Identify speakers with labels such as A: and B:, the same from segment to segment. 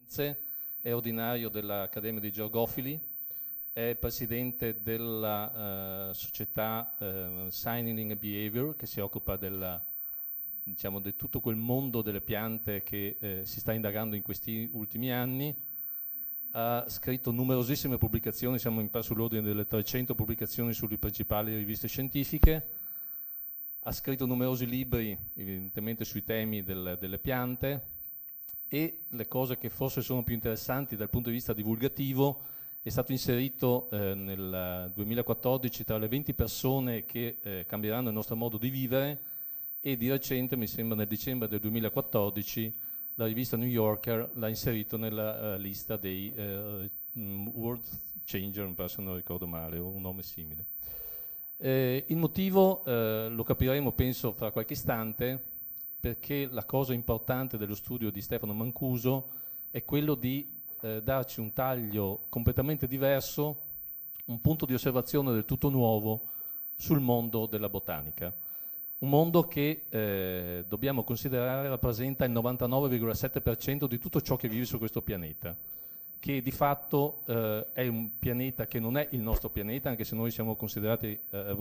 A: Firenze, è ordinario dell'Accademia dei Georgofili, è presidente della società Signaling and Behavior, che si occupa diciamo, di tutto quel mondo delle piante che si sta indagando in questi ultimi anni. Ha scritto numerosissime pubblicazioni, siamo sull'ordine delle 300 pubblicazioni sulle principali riviste scientifiche. Ha scritto numerosi libri, evidentemente sui temi delle piante, e le cose che forse sono più interessanti dal punto di vista divulgativo: è stato inserito nel 2014 tra le 20 persone che cambieranno il nostro modo di vivere, e di recente, mi sembra nel dicembre del 2014, la rivista New Yorker l'ha inserito nella lista dei World Changer, se non ricordo male, o un nome simile. Il motivo lo capiremo, penso, fra qualche istante, perché la cosa importante dello studio di Stefano Mancuso è quello di darci un taglio completamente diverso, un punto di osservazione del tutto nuovo sul mondo della botanica. Un mondo che dobbiamo considerare rappresenta il 99,7% di tutto ciò che vive su questo pianeta, che di fatto è un pianeta che non è il nostro pianeta, anche se noi siamo considerati,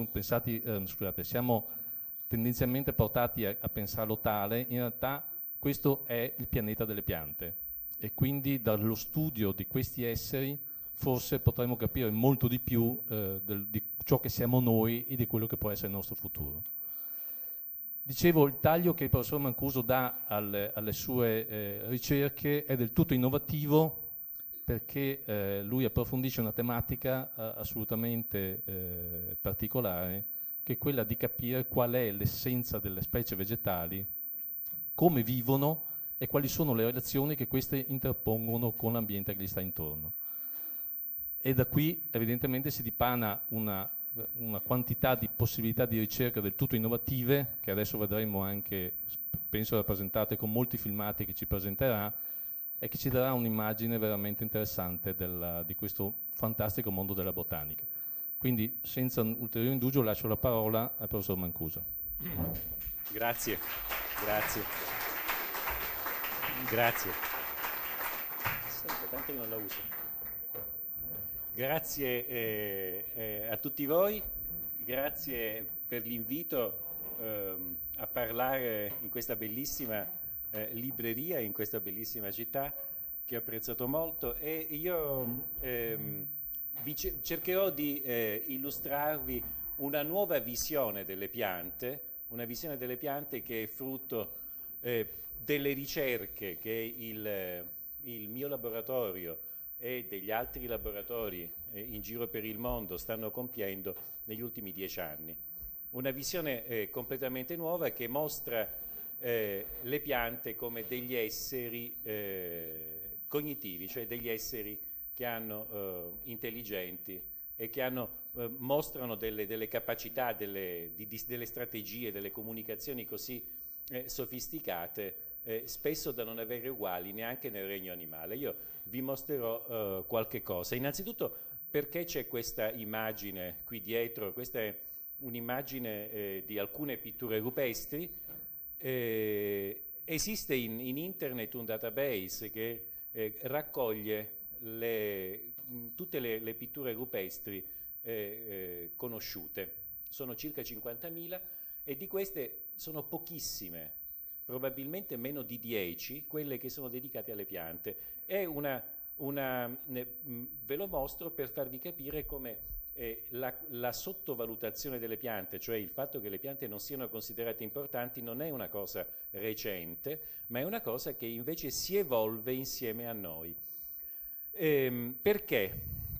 A: siamo tendenzialmente portati a pensarlo tale. In realtà questo è il pianeta delle piante, e quindi dallo studio di questi esseri forse potremo capire molto di più di ciò che siamo noi e di quello che può essere il nostro futuro. Dicevo, il taglio che il professor Mancuso dà alle sue ricerche è del tutto innovativo, perché lui approfondisce una tematica assolutamente particolare, che è quella di capire qual è l'essenza delle specie vegetali, come vivono e quali sono le relazioni che queste interpongono con l'ambiente che gli sta intorno. E da qui evidentemente si dipana una quantità di possibilità di ricerca del tutto innovative, che adesso vedremo anche, penso, rappresentate con molti filmati che ci presenterà, e che ci darà un'immagine veramente interessante di questo fantastico mondo della botanica. Quindi, senza un ulteriore indugio, lascio la parola al professor Mancuso.
B: Grazie, grazie. Grazie. Sento, tanto che non la uso. Grazie a tutti voi, grazie per l'invito a parlare in questa bellissima libreria, in questa bellissima città, che ho apprezzato molto, e io cercherò di illustrarvi una nuova visione delle piante, una visione delle piante che è frutto delle ricerche che il mio laboratorio e degli altri laboratori in giro per il mondo stanno compiendo negli ultimi 10 anni. Una visione completamente nuova, che mostra le piante come degli esseri cognitivi, cioè degli esseri che hanno intelligenti e che mostrano delle capacità, delle strategie, delle comunicazioni così sofisticate, spesso da non avere uguali neanche nel regno animale. Io vi mostrerò qualche cosa. Innanzitutto, perché c'è questa immagine qui dietro? Questa è un'immagine di alcune pitture rupestri. Esiste in internet un database che raccoglie tutte le pitture rupestri conosciute. Sono circa 50.000, e di queste sono pochissime, probabilmente meno di 10, quelle che sono dedicate alle piante. È ve lo mostro per farvi capire come la sottovalutazione delle piante, cioè il fatto che le piante non siano considerate importanti, non è una cosa recente, ma è una cosa che invece si evolve insieme a noi. Perché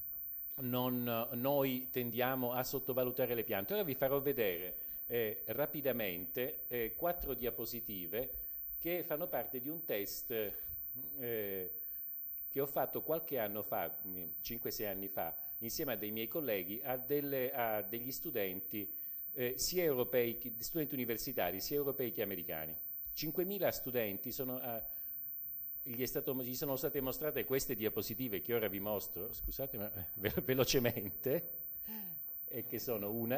B: noi tendiamo a sottovalutare le piante? Ora vi farò vedere rapidamente 4 diapositive che fanno parte di un test che ho fatto qualche anno fa, 5-6 anni fa, insieme a dei miei colleghi, a degli studenti sia europei, studenti universitari, sia europei che americani. 5.000 studenti gli sono state mostrate queste diapositive che ora vi mostro, scusate ma velocemente, e che sono 1,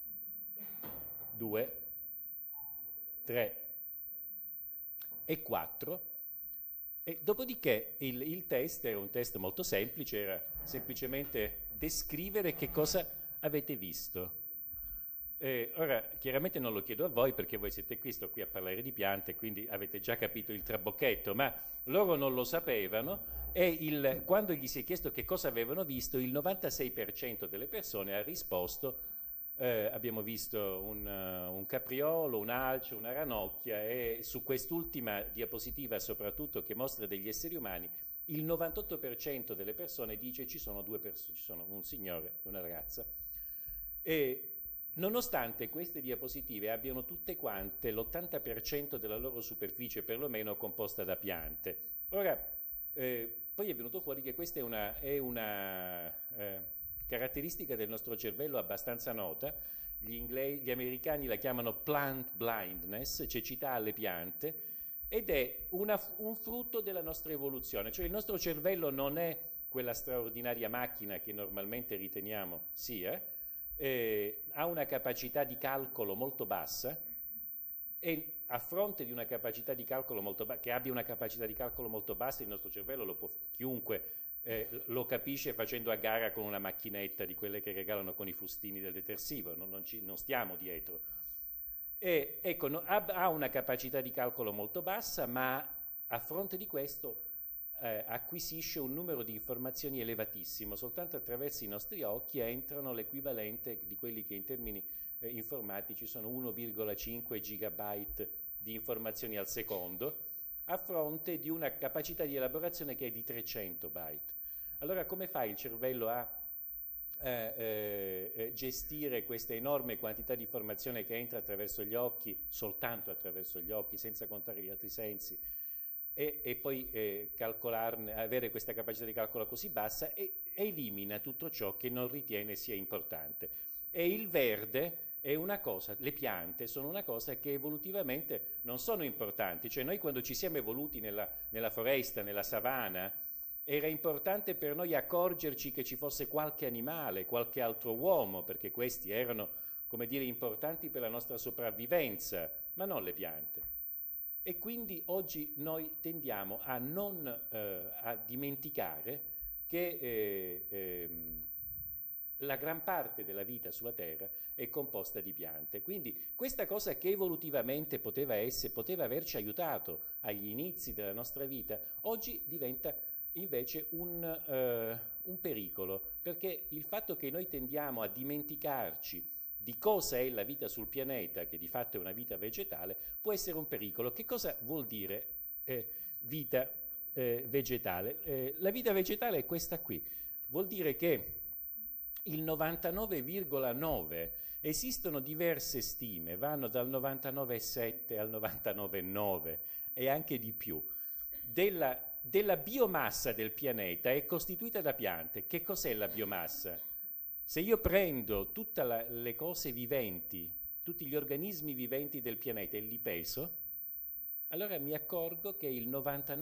B: 2, 3 e 4, E dopodiché il test era un test molto semplice, era semplicemente descrivere che cosa avete visto. Ora, chiaramente non lo chiedo a voi perché voi siete qui, sto qui a parlare di piante, quindi avete già capito il trabocchetto, ma loro non lo sapevano e quando gli si è chiesto che cosa avevano visto, il 96% delle persone ha risposto abbiamo visto un capriolo, un alce, una ranocchia e su quest'ultima diapositiva soprattutto che mostra degli esseri umani, il 98% delle persone dice ci sono due persone, ci sono un signore e una ragazza. E nonostante queste diapositive abbiano tutte quante l'80% della loro superficie perlomeno composta da piante. Ora, poi è venuto fuori che questa è una caratteristica del nostro cervello abbastanza nota. Gli americani la chiamano plant blindness, cecità alle piante, ed è un frutto della nostra evoluzione. Cioè il nostro cervello non è quella straordinaria macchina che normalmente riteniamo sia, ha una capacità di calcolo molto bassa e a fronte di una capacità di calcolo molto bassa, che abbia una capacità di calcolo molto bassa, il nostro cervello lo può, chiunque lo capisce facendo a gara con una macchinetta di quelle che regalano con i fustini del detersivo, non stiamo dietro. E, ecco, ha una capacità di calcolo molto bassa, ma a fronte di questo acquisisce un numero di informazioni elevatissimo. Soltanto attraverso i nostri occhi entrano l'equivalente di quelli che in termini informatici sono 1,5 gigabyte di informazioni al secondo, a fronte di una capacità di elaborazione che è di 300 byte. Allora come fa il cervello a gestire questa enorme quantità di informazione che entra attraverso gli occhi, soltanto attraverso gli occhi, senza contare gli altri sensi, e poi calcolarne, avere questa capacità di calcolo così bassa e elimina tutto ciò che non ritiene sia importante. E il verde è una cosa, le piante sono una cosa che evolutivamente non sono importanti, cioè noi quando ci siamo evoluti nella foresta, nella savana, era importante per noi accorgerci che ci fosse qualche animale, qualche altro uomo, perché questi erano, come dire, importanti per la nostra sopravvivenza, ma non le piante. E quindi oggi noi tendiamo a dimenticare che la gran parte della vita sulla Terra è composta di piante. Quindi questa cosa che evolutivamente poteva averci aiutato agli inizi della nostra vita, oggi diventa invece un pericolo, perché il fatto che noi tendiamo a dimenticarci di cosa è la vita sul pianeta, che di fatto è una vita vegetale, può essere un pericolo. Che cosa vuol dire vita vegetale? La vita vegetale è questa qui. Vuol dire che il 99,9, esistono diverse stime, vanno dal 99,7 al 99,9 e anche di più, della biomassa del pianeta è costituita da piante. Che cos'è la biomassa? Se io prendo tutte le cose viventi, tutti gli organismi viventi del pianeta e li peso, allora mi accorgo che il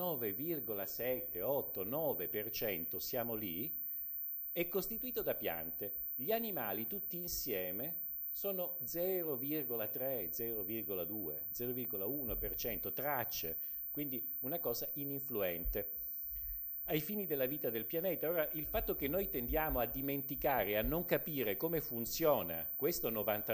B: 99,7, 8, 9%, siamo lì, è costituito da piante. Gli animali tutti insieme sono 0,3, 0,2, 0,1%, tracce, quindi una cosa ininfluente ai fini della vita del pianeta. Ora, il fatto che noi tendiamo a dimenticare, a non capire come funziona questo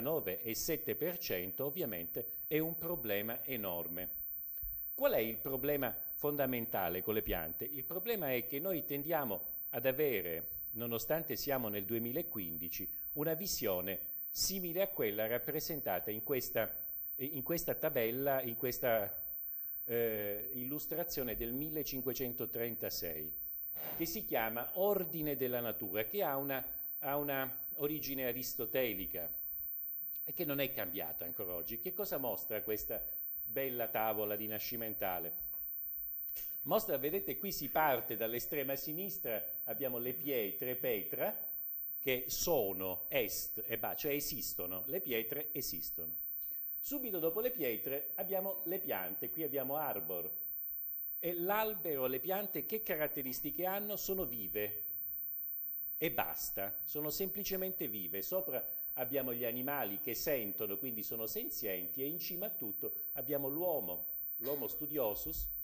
B: 99,7% ovviamente è un problema enorme. Qual è il problema fondamentale con le piante? Il problema è che noi tendiamo ad avere, nonostante siamo nel 2015, una visione simile a quella rappresentata in questa tabella, in questa illustrazione del 1536, che si chiama Ordine della Natura, che ha una origine aristotelica e che non è cambiata ancora oggi. Che cosa mostra questa bella tavola rinascimentale? Mostra, vedete, qui si parte dall'estrema sinistra, abbiamo le pietre, petra, che sono, cioè esistono, le pietre esistono. Subito dopo le pietre abbiamo le piante, qui abbiamo arbor, e l'albero, le piante che caratteristiche hanno? Sono vive e basta, sono semplicemente vive. Sopra abbiamo gli animali che sentono, quindi sono senzienti, e in cima a tutto abbiamo l'uomo studiosus,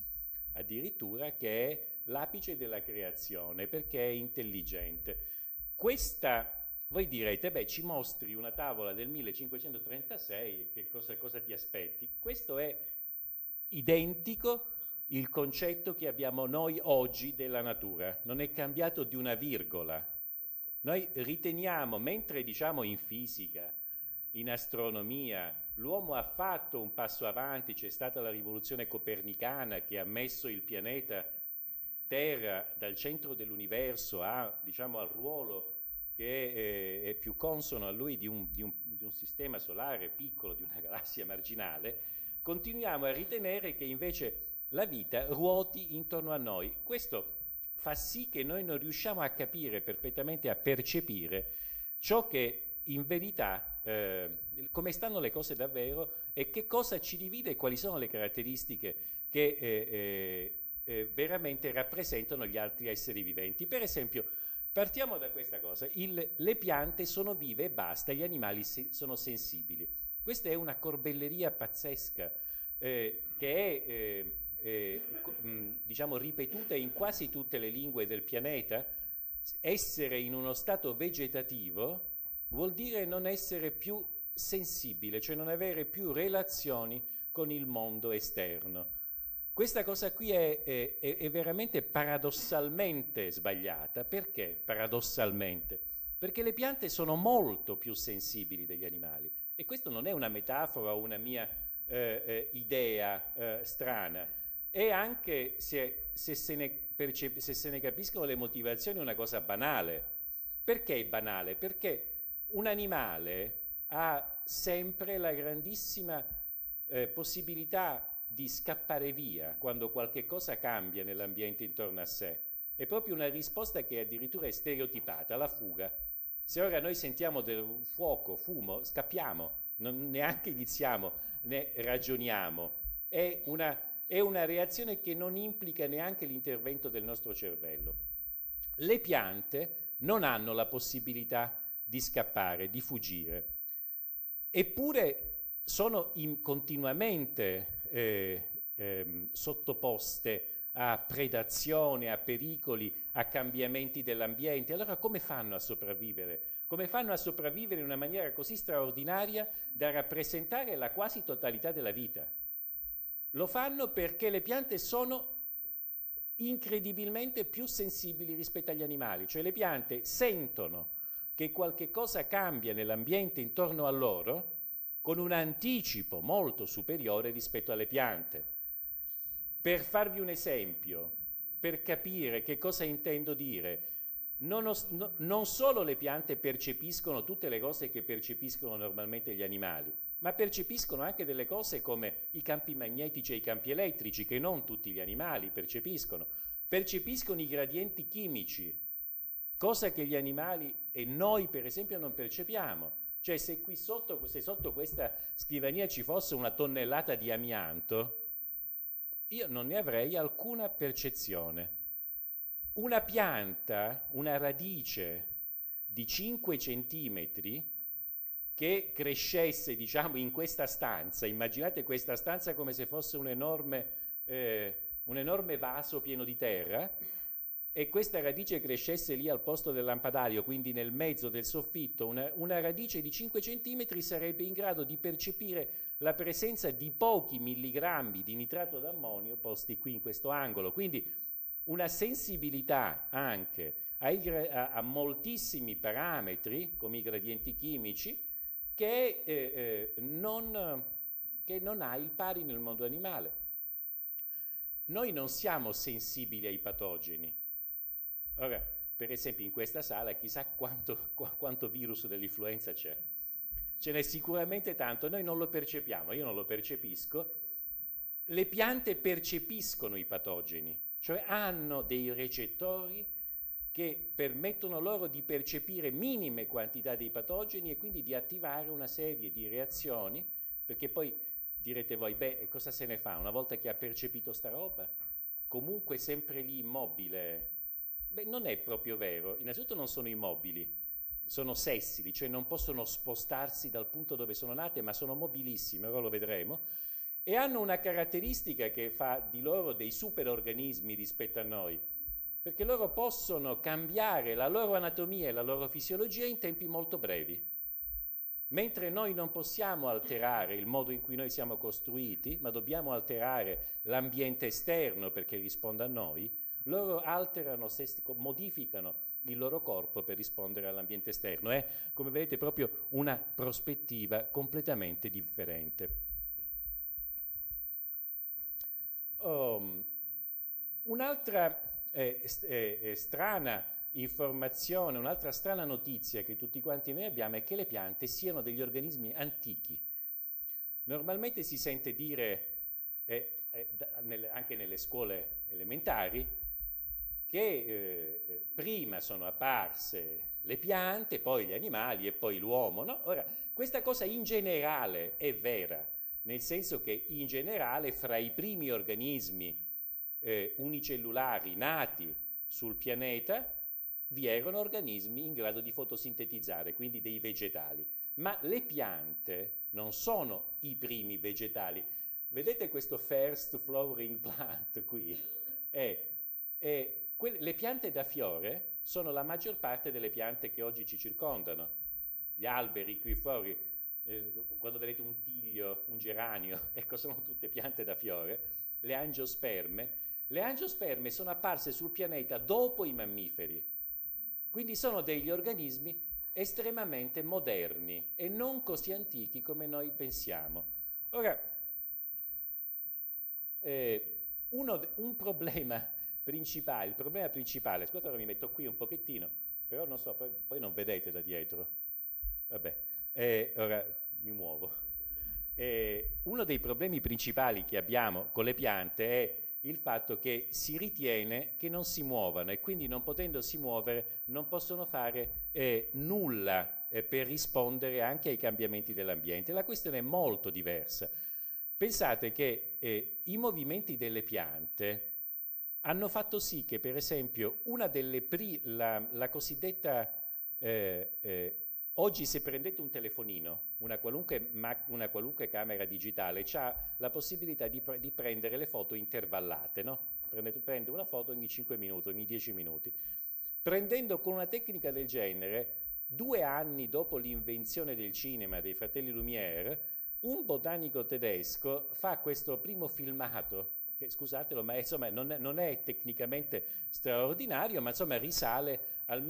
B: addirittura, che è l'apice della creazione, perché è intelligente. Questa, voi direte, beh, ci mostri una tavola del 1536, che cosa ti aspetti? Questo è identico il concetto che abbiamo noi oggi della natura, non è cambiato di una virgola. Noi riteniamo, mentre diciamo in fisica, in astronomia, l'uomo ha fatto un passo avanti, c'è stata la rivoluzione copernicana che ha messo il pianeta Terra dal centro dell'universo diciamo, al ruolo che è più consono a lui di un sistema solare piccolo, di una galassia marginale, continuiamo a ritenere che invece la vita ruoti intorno a noi. Questo fa sì che noi non riusciamo a capire perfettamente, a percepire ciò che in verità, come stanno le cose davvero e che cosa ci divide e quali sono le caratteristiche che veramente rappresentano gli altri esseri viventi. Per esempio, partiamo da questa cosa: le piante sono vive e basta, gli animali sono sensibili. Questa è una corbelleria pazzesca che è diciamo ripetuta in quasi tutte le lingue del pianeta. Essere in uno stato vegetativo vuol dire non essere più sensibile, cioè non avere più relazioni con il mondo esterno. Questa cosa qui è veramente paradossalmente sbagliata. Perché paradossalmente? Perché le piante sono molto più sensibili degli animali, e questo non è una metafora o una mia idea strana, e anche se se ne capiscono le motivazioni è una cosa banale. Perché è banale? Perché un animale ha sempre la grandissima possibilità di scappare via quando qualche cosa cambia nell'ambiente intorno a sé. È proprio una risposta che addirittura è stereotipata, la fuga. Se ora noi sentiamo del fuoco, fumo, scappiamo, non neanche iniziamo, ne ragioniamo. È una reazione che non implica neanche l'intervento del nostro cervello. Le piante non hanno la possibilità di scappare, di fuggire, eppure sono continuamente sottoposte a predazione, a pericoli, a cambiamenti dell'ambiente. Allora come fanno a sopravvivere? Come fanno a sopravvivere in una maniera così straordinaria da rappresentare la quasi totalità della vita? Lo fanno perché le piante sono incredibilmente più sensibili rispetto agli animali, cioè le piante sentono che qualche cosa cambia nell'ambiente intorno a loro con un anticipo molto superiore rispetto alle piante. Per farvi un esempio, per capire che cosa intendo dire, non solo le piante percepiscono tutte le cose che percepiscono normalmente gli animali, ma percepiscono anche delle cose come i campi magnetici e i campi elettrici, che non tutti gli animali percepiscono. Percepiscono i gradienti chimici, cosa che gli animali e noi per esempio non percepiamo. Cioè se sotto questa scrivania ci fosse una tonnellata di amianto, io non ne avrei alcuna percezione. Una pianta, una radice di 5 centimetri che crescesse, diciamo, in questa stanza, immaginate questa stanza come se fosse un enorme vaso pieno di terra, e questa radice crescesse lì al posto del lampadario, quindi nel mezzo del soffitto, una radice di 5 centimetri sarebbe in grado di percepire la presenza di pochi milligrammi di nitrato d'ammonio posti qui in questo angolo. Quindi una sensibilità anche a moltissimi parametri, come i gradienti chimici, che non ha il pari nel mondo animale. Noi non siamo sensibili ai patogeni. Ora, per esempio in questa sala chissà quanto virus dell'influenza c'è. Ce n'è sicuramente tanto, noi non lo percepiamo, io non lo percepisco. Le piante percepiscono i patogeni, cioè hanno dei recettori che permettono loro di percepire minime quantità dei patogeni e quindi di attivare una serie di reazioni, perché poi direte voi, beh, cosa se ne fa una volta che ha percepito sta roba? Comunque sempre lì immobile. Beh, non è proprio vero. Innanzitutto non sono immobili, sono sessili, cioè non possono spostarsi dal punto dove sono nate, ma sono mobilissime, ora lo vedremo. e hanno una caratteristica che fa di loro dei superorganismi rispetto a noi, perché loro possono cambiare la loro anatomia e la loro fisiologia in tempi molto brevi. Mentre noi non possiamo alterare il modo in cui noi siamo costruiti, ma dobbiamo alterare l'ambiente esterno perché risponda a noi, loro alterano, modificano il loro corpo per rispondere all'ambiente esterno. È, come vedete, proprio una prospettiva completamente differente. Un'altra strana informazione, un'altra strana notizia che tutti quanti noi abbiamo è che le piante siano degli organismi antichi. Normalmente si sente dire, anche nelle scuole elementari, che prima sono apparse le piante, poi gli animali e poi l'uomo, no? Ora, questa cosa in generale è vera, nel senso che in generale fra i primi organismi unicellulari nati sul pianeta vi erano organismi in grado di fotosintetizzare, quindi dei vegetali. Ma le piante non sono i primi vegetali. Vedete questo first flowering plant qui? Le piante da fiore sono la maggior parte delle piante che oggi ci circondano. Gli alberi qui fuori, quando vedete un tiglio, un geranio, ecco, sono tutte piante da fiore. Le angiosperme sono apparse sul pianeta dopo i mammiferi. Quindi sono degli organismi estremamente moderni e non così antichi come noi pensiamo. Ora, un problema principale, il problema principale, scusate, ora mi metto qui un pochettino, però non so, poi non vedete da dietro. Vabbè, ora mi muovo. Uno dei problemi principali che abbiamo con le piante è il fatto che si ritiene che non si muovano e quindi non potendosi muovere non possono fare nulla per rispondere anche ai cambiamenti dell'ambiente. La questione è molto diversa. Pensate che i movimenti delle piante hanno fatto sì che, per esempio, la cosiddetta oggi se prendete un telefonino, una qualunque camera digitale, ha la possibilità di prendere le foto intervallate, no? Prende una foto ogni 5 minuti, ogni 10 minuti. Prendendo con una tecnica del genere, 2 anni dopo l'invenzione del cinema dei fratelli Lumière, un botanico tedesco fa questo primo filmato, che scusatelo, ma insomma non è tecnicamente straordinario, ma insomma risale al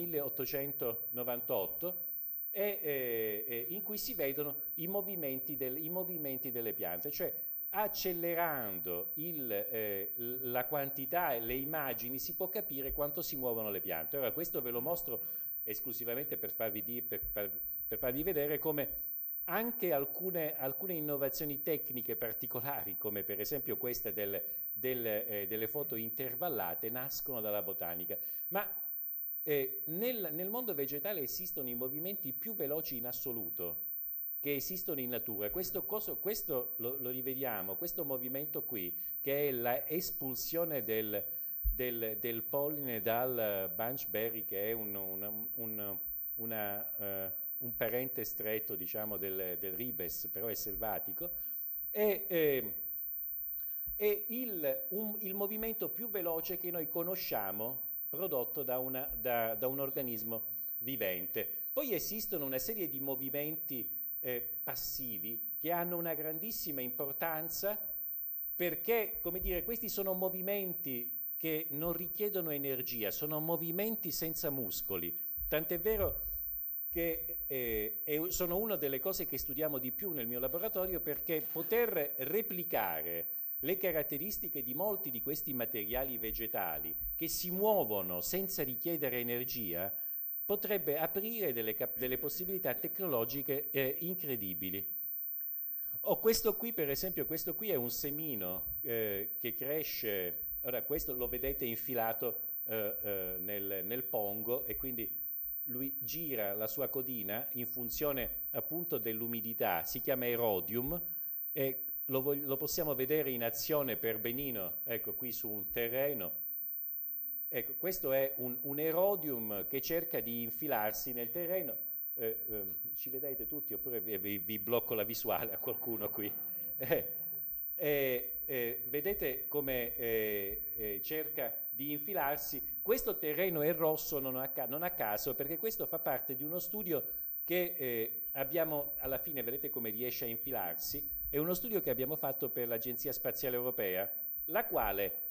B: 1898, in cui si vedono i movimenti delle piante, cioè accelerando la quantità e le immagini si può capire quanto si muovono le piante. Ora questo ve lo mostro esclusivamente per farvi vedere come anche alcune innovazioni tecniche particolari, come per esempio queste delle foto intervallate, nascono dalla botanica. Ma nel mondo vegetale esistono i movimenti più veloci in assoluto che esistono in natura. Questo lo rivediamo, questo movimento qui, che è l'espulsione del polline dal bunchberry, che è un parente stretto, diciamo, del ribes, però è selvatico, è il movimento più veloce che noi conosciamo prodotto da un organismo vivente. Poi esistono una serie di movimenti passivi che hanno una grandissima importanza perché, come dire, questi sono movimenti che non richiedono energia, sono movimenti senza muscoli, tant'è vero che sono una delle cose che studiamo di più nel mio laboratorio, perché poter replicare le caratteristiche di molti di questi materiali vegetali che si muovono senza richiedere energia potrebbe aprire delle possibilità tecnologiche incredibili. Questo qui, per esempio, questo qui è un semino che cresce, ora questo lo vedete infilato nel pongo, e quindi lui gira la sua codina in funzione appunto dell'umidità, si chiama erodium, e lo possiamo vedere in azione per benino, ecco qui su un terreno. Ecco, questo è un erodium che cerca di infilarsi nel terreno. Ci vedete tutti, oppure vi blocco la visuale a qualcuno qui? vedete come cerca di infilarsi. Questo terreno è rosso non a caso, perché questo fa parte di uno studio che abbiamo, alla fine vedete come riesce a infilarsi, è uno studio che abbiamo fatto per l'Agenzia Spaziale Europea, la quale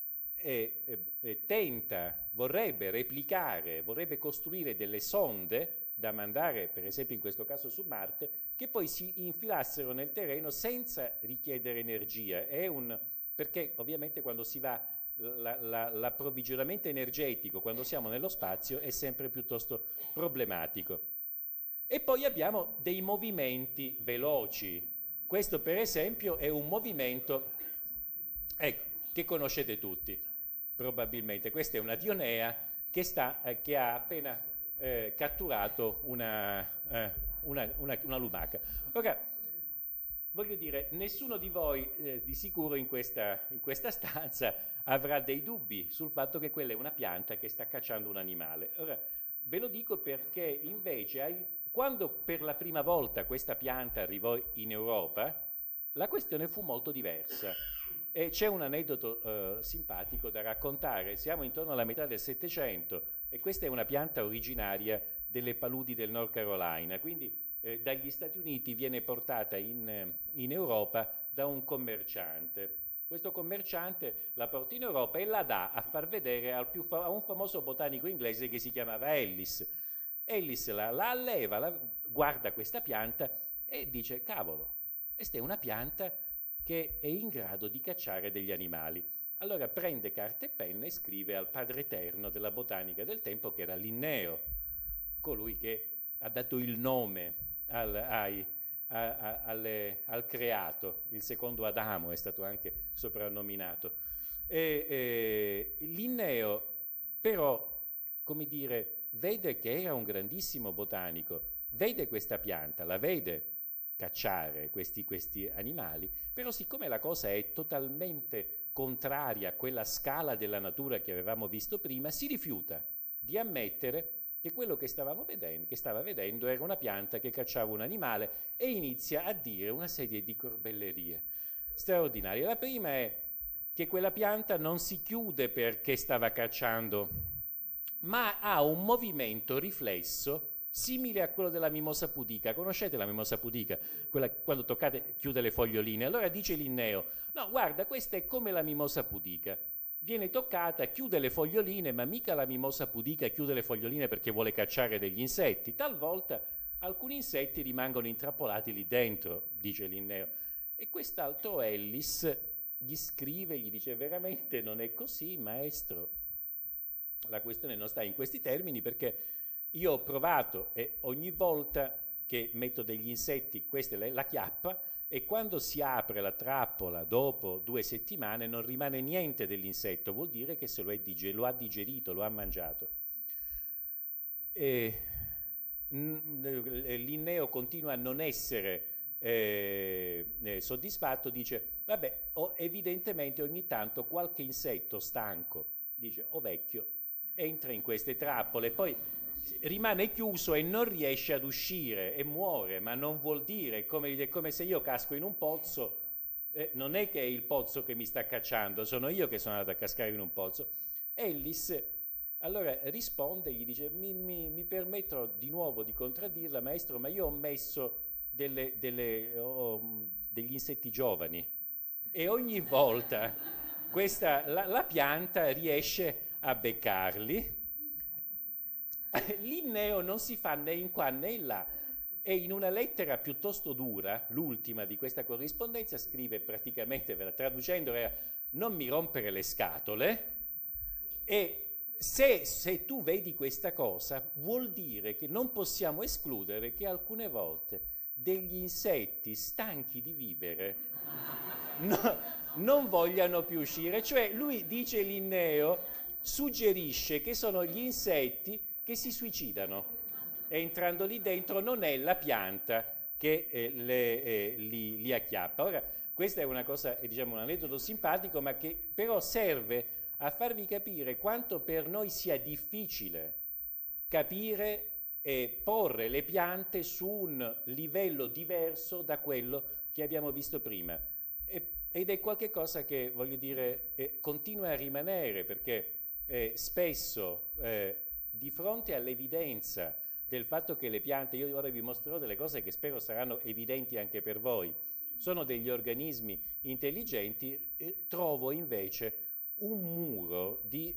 B: vorrebbe replicare, vorrebbe costruire delle sonde da mandare, per esempio in questo caso su Marte, che poi si infilassero nel terreno senza richiedere energia. Perché ovviamente quando si va, l'approvvigionamento energetico quando siamo nello spazio è sempre piuttosto problematico. E poi abbiamo dei movimenti veloci. Questo per esempio è un movimento, ecco, che conoscete tutti, probabilmente. Questa è una dionea che ha appena catturato una lumaca. Ora, voglio dire, nessuno di voi di sicuro in questa stanza avrà dei dubbi sul fatto che quella è una pianta che sta cacciando un animale. Ora, ve lo dico perché invece quando per la prima volta questa pianta arrivò in Europa, la questione fu molto diversa. E c'è un aneddoto simpatico da raccontare. Siamo intorno alla metà del Settecento e questa è una pianta originaria delle paludi del North Carolina, quindi dagli Stati Uniti viene portata in Europa da un commerciante. Questo commerciante la porta in Europa e la dà a far vedere a un famoso botanico inglese che si chiamava Ellis. Ellis la alleva, guarda questa pianta e dice: cavolo, questa è una pianta che è in grado di cacciare degli animali. Allora prende carta e penna e scrive al padre eterno della botanica del tempo, che era Linneo, colui che ha dato il nome al creato. Il secondo Adamo è stato anche soprannominato. Linneo però, come dire, vede che era un grandissimo botanico, vede questa pianta, la vede cacciare questi animali, però siccome la cosa è totalmente contraria a quella scala della natura che avevamo visto prima, si rifiuta di ammettere che quello che stava vedendo era una pianta che cacciava un animale e inizia a dire una serie di corbellerie straordinarie. La prima è che quella pianta non si chiude perché stava cacciando, ma ha un movimento riflesso simile a quello della mimosa pudica. Conoscete la mimosa pudica? Quella quando toccate chiude le foglioline. Allora dice Linneo: no, guarda, questa è come la mimosa pudica. Viene toccata, chiude le foglioline, ma mica la mimosa pudica chiude le foglioline perché vuole cacciare degli insetti. Talvolta alcuni insetti rimangono intrappolati lì dentro, dice Linneo. E quest'altro Ellis gli scrive, gli dice: veramente non è così, maestro. La questione non sta in questi termini, perché io ho provato e ogni volta che metto degli insetti, questa è la chiappa, e quando si apre la trappola dopo 2 settimane non rimane niente dell'insetto, vuol dire che lo ha digerito, lo ha mangiato. Linneo continua a non essere soddisfatto, dice: vabbè, evidentemente ogni tanto qualche insetto stanco, dice, o vecchio, entra in queste trappole, poi rimane chiuso e non riesce ad uscire e muore, ma non vuol dire, è come se io casco in un pozzo, non è che è il pozzo che mi sta cacciando, sono io che sono andato a cascare in un pozzo. Ellis allora risponde, gli dice: mi permetto di nuovo di contraddirla, maestro, ma io ho messo degli insetti giovani e ogni volta la pianta riesce a beccarli. Linneo non si fa né in qua né in là e in una lettera piuttosto dura, l'ultima di questa corrispondenza, scrive praticamente, ve la traducendo, era: non mi rompere le scatole, e se tu vedi questa cosa vuol dire che non possiamo escludere che alcune volte degli insetti stanchi di vivere non vogliano più uscire. Cioè lui, dice Linneo, suggerisce che sono gli insetti che si suicidano, e entrando lì dentro non è la pianta che li acchiappa. Ora, questa è una cosa, diciamo, un aneddoto simpatico, ma che però serve a farvi capire quanto per noi sia difficile capire e porre le piante su un livello diverso da quello che abbiamo visto prima. ed è qualcosa che, voglio dire, continua a rimanere, perché spesso di fronte all'evidenza del fatto che le piante, io ora vi mostrerò delle cose che spero saranno evidenti anche per voi, sono degli organismi intelligenti, trovo invece un muro di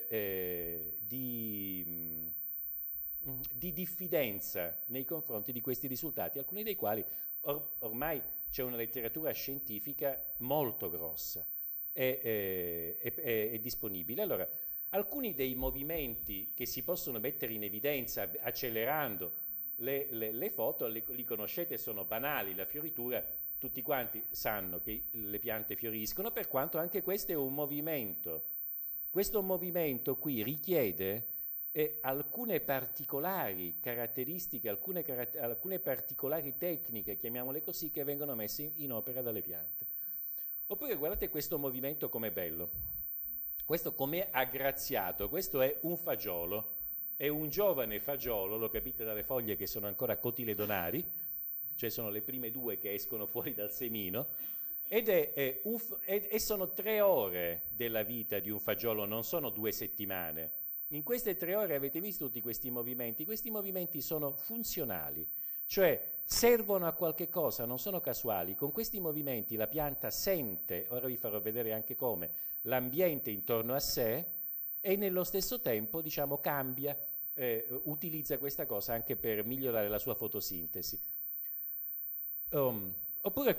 B: diffidenza nei confronti di questi risultati, alcuni dei quali ormai c'è una letteratura scientifica molto grossa è disponibile. Allora, alcuni dei movimenti che si possono mettere in evidenza accelerando le foto, li conoscete, sono banali, la fioritura, tutti quanti sanno che le piante fioriscono, per quanto anche questo è un movimento. Questo movimento qui richiede alcune particolari caratteristiche, alcune particolari tecniche, chiamiamole così, che vengono messe in opera dalle piante. Oppure guardate questo movimento com'è bello, questo com'è aggraziato, questo è un fagiolo, è un giovane fagiolo, lo capite dalle foglie che sono ancora cotiledonari, cioè sono le prime due che escono fuori dal semino, e sono 3 ore della vita di un fagiolo, non sono 2 settimane. In queste 3 ore avete visto tutti questi movimenti sono funzionali, cioè servono a qualche cosa, non sono casuali. Con questi movimenti la pianta sente, ora vi farò vedere anche come, l'ambiente intorno a sé e nello stesso tempo, diciamo, cambia, utilizza questa cosa anche per migliorare la sua fotosintesi. Oppure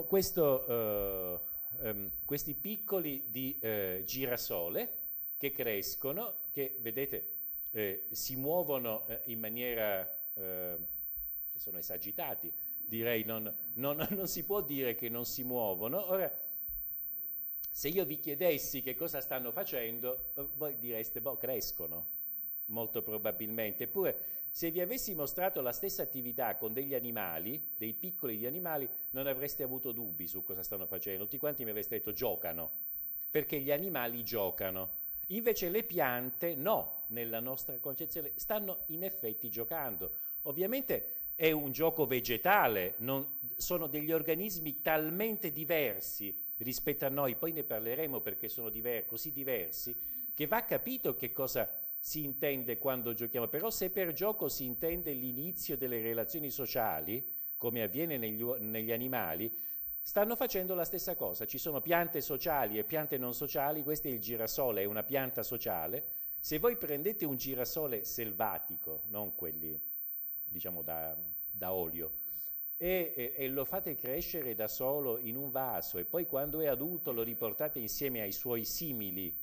B: questi piccoli di girasole che crescono, che vedete si muovono in maniera, sono esagitati, direi, non si può dire che non si muovono. Ora, se io vi chiedessi che cosa stanno facendo, voi direste, boh, crescono, molto probabilmente. Eppure, se vi avessi mostrato la stessa attività con degli animali, dei piccoli di animali, non avreste avuto dubbi su cosa stanno facendo. Tutti quanti mi avreste detto giocano, perché gli animali giocano. Invece le piante no, nella nostra concezione, stanno in effetti giocando. Ovviamente è un gioco vegetale, sono degli organismi talmente diversi rispetto a noi, poi ne parleremo perché sono così diversi, che va capito che cosa si intende quando giochiamo. Però se per gioco si intende l'inizio delle relazioni sociali, come avviene negli animali, stanno facendo la stessa cosa. Ci sono piante sociali e piante non sociali. Questo è il girasole, è una pianta sociale. Se voi prendete un girasole selvatico, non quelli, diciamo, da olio, e lo fate crescere da solo in un vaso e poi quando è adulto lo riportate insieme ai suoi simili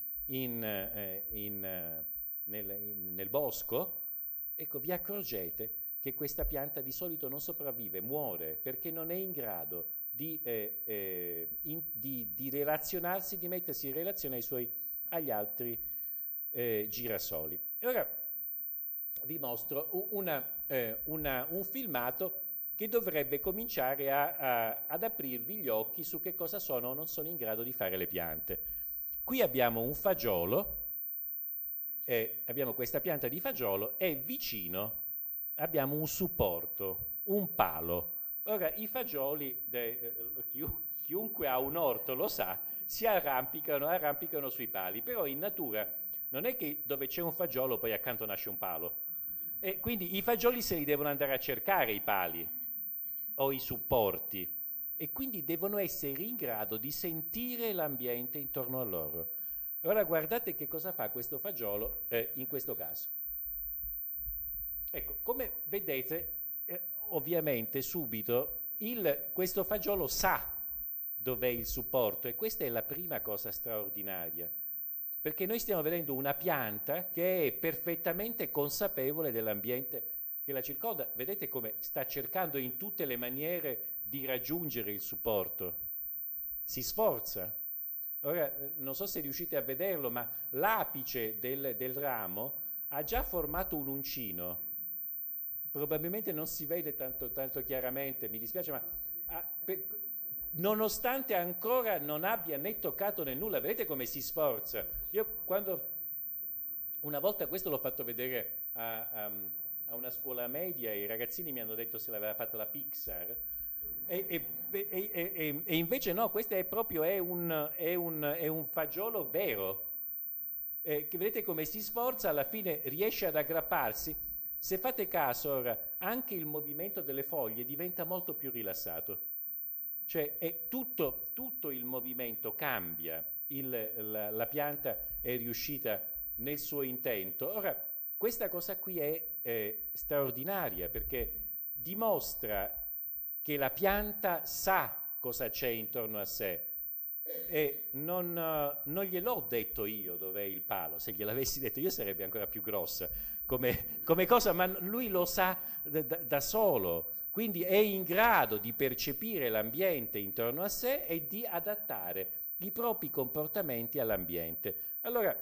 B: nel bosco, ecco, vi accorgete che questa pianta di solito non sopravvive, muore, perché non è in grado di relazionarsi, di mettersi in relazione agli altri girasoli. E ora vi mostro un filmato che dovrebbe cominciare ad aprirvi gli occhi su che cosa sono o non sono in grado di fare le piante. Qui abbiamo un fagiolo, abbiamo questa pianta di fagiolo e vicino abbiamo un supporto, un palo. Ora, i fagioli, chiunque ha un orto lo sa, si arrampicano sui pali, però in natura non è che dove c'è un fagiolo poi accanto nasce un palo. E quindi i fagioli se li devono andare a cercare i pali o i supporti e quindi devono essere in grado di sentire l'ambiente intorno a loro. Ora guardate che cosa fa questo fagiolo in questo caso. Ecco, come vedete, ovviamente subito questo fagiolo sa dov'è il supporto e questa è la prima cosa straordinaria, perché noi stiamo vedendo una pianta che è perfettamente consapevole dell'ambiente che la circonda. Vedete come sta cercando in tutte le maniere di raggiungere il supporto, si sforza. Ora, non so se riuscite a vederlo, ma l'apice del ramo ha già formato un uncino. Probabilmente non si vede tanto chiaramente, mi dispiace, ma nonostante ancora non abbia né toccato né nulla, vedete come si sforza. Io una volta questo l'ho fatto vedere a una scuola media, i ragazzini mi hanno detto se l'aveva fatta la Pixar, E invece no, questo è proprio è un fagiolo vero, che vedete come si sforza, alla fine riesce ad aggrapparsi. Se fate caso ora, anche il movimento delle foglie diventa molto più rilassato, cioè tutto il movimento cambia, la pianta è riuscita nel suo intento. Ora, questa cosa qui è straordinaria, perché dimostra che la pianta sa cosa c'è intorno a sé, e non gliel'ho detto io dov'è il palo. Se gliel'avessi detto io sarebbe ancora più grossa come cosa, ma lui lo sa da solo, quindi è in grado di percepire l'ambiente intorno a sé e di adattare i propri comportamenti all'ambiente. Allora,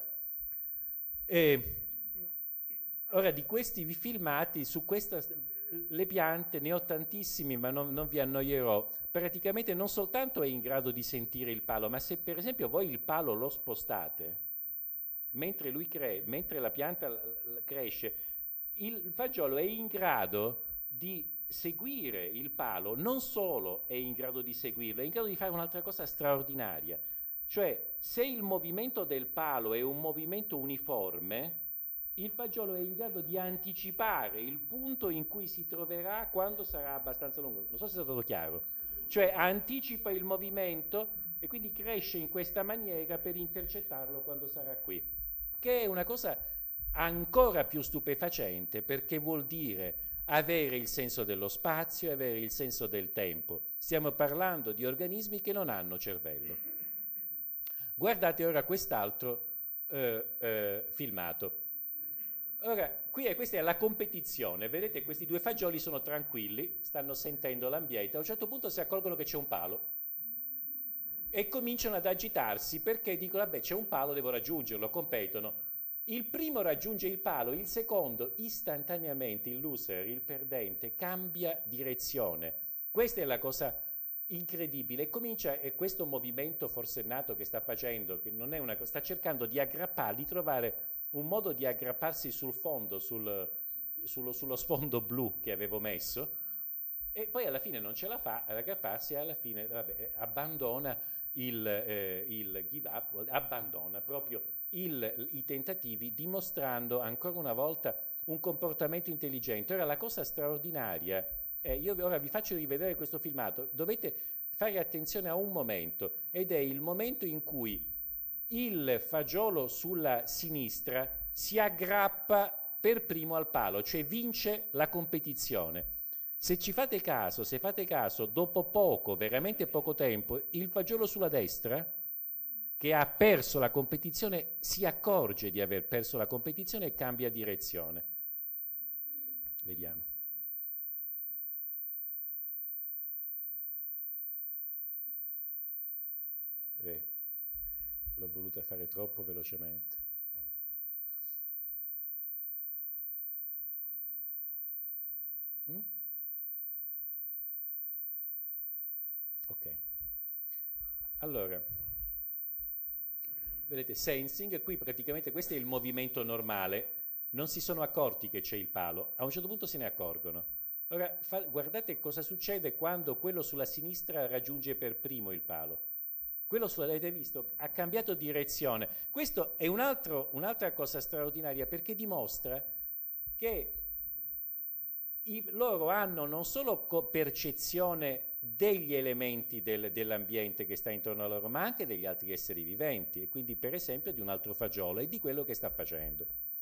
B: ora di questi filmati su questa, le piante ne ho tantissimi, ma non vi annoierò. Praticamente non soltanto è in grado di sentire il palo, ma se per esempio voi il palo lo spostate, mentre la pianta cresce, il fagiolo è in grado di seguire il palo, non solo è in grado di seguirlo, è in grado di fare un'altra cosa straordinaria. Cioè, se il movimento del palo è un movimento uniforme, il fagiolo è in grado di anticipare il punto in cui si troverà quando sarà abbastanza lungo. Non so se è stato chiaro. Cioè, anticipa il movimento e quindi cresce in questa maniera per intercettarlo quando sarà qui. Che è una cosa ancora più stupefacente, perché vuol dire avere il senso dello spazio e avere il senso del tempo. Stiamo parlando di organismi che non hanno cervello. Guardate ora quest'altro filmato. Ora, questa è la competizione, vedete, questi due fagioli sono tranquilli, stanno sentendo l'ambiente, a un certo punto si accorgono che c'è un palo e cominciano ad agitarsi perché dicono, vabbè, c'è un palo, devo raggiungerlo, competono. Il primo raggiunge il palo, il secondo istantaneamente, il loser, il perdente, cambia direzione. Questa è la cosa incredibile. E questo movimento forsennato che sta facendo, che non è una cosa, sta cercando di aggrapparli, di trovare un modo di aggrapparsi sul fondo, sullo sfondo blu che avevo messo, e poi alla fine non ce la fa ad aggrapparsi, e alla fine abbandona il give up, abbandona proprio i tentativi, dimostrando ancora una volta un comportamento intelligente. Ora, la cosa straordinaria, io ora vi faccio rivedere questo filmato, dovete fare attenzione a un momento, ed è il momento in cui il fagiolo sulla sinistra si aggrappa per primo al palo, cioè vince la competizione. Se fate caso, dopo poco, veramente poco tempo, il fagiolo sulla destra, che ha perso la competizione, si accorge di aver perso la competizione e cambia direzione. Vediamo. L'ho voluta fare troppo velocemente. Ok. Allora, vedete, sensing, qui praticamente questo è il movimento normale, non si sono accorti che c'è il palo, a un certo punto se ne accorgono. Ora, guardate cosa succede quando quello sulla sinistra raggiunge per primo il palo. Quello avete visto, ha cambiato direzione. Questo è un'altra cosa straordinaria, perché dimostra che loro hanno non solo percezione degli elementi dell'ambiente che sta intorno a loro, ma anche degli altri esseri viventi, e quindi per esempio di un altro fagiolo e di quello che sta facendo.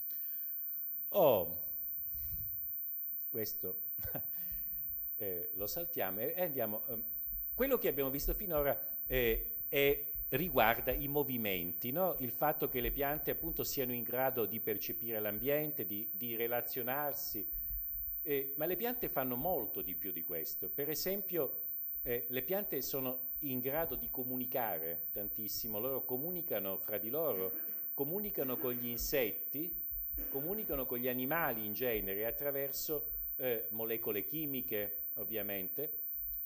B: Questo lo saltiamo e andiamo. Quello che abbiamo visto finora riguarda i movimenti, no? Il fatto che le piante appunto siano in grado di percepire l'ambiente, di relazionarsi, ma le piante fanno molto di più di questo. Per esempio, le piante sono in grado di comunicare tantissimo, loro comunicano fra di loro, comunicano con gli insetti, comunicano con gli animali in genere attraverso molecole chimiche, ovviamente,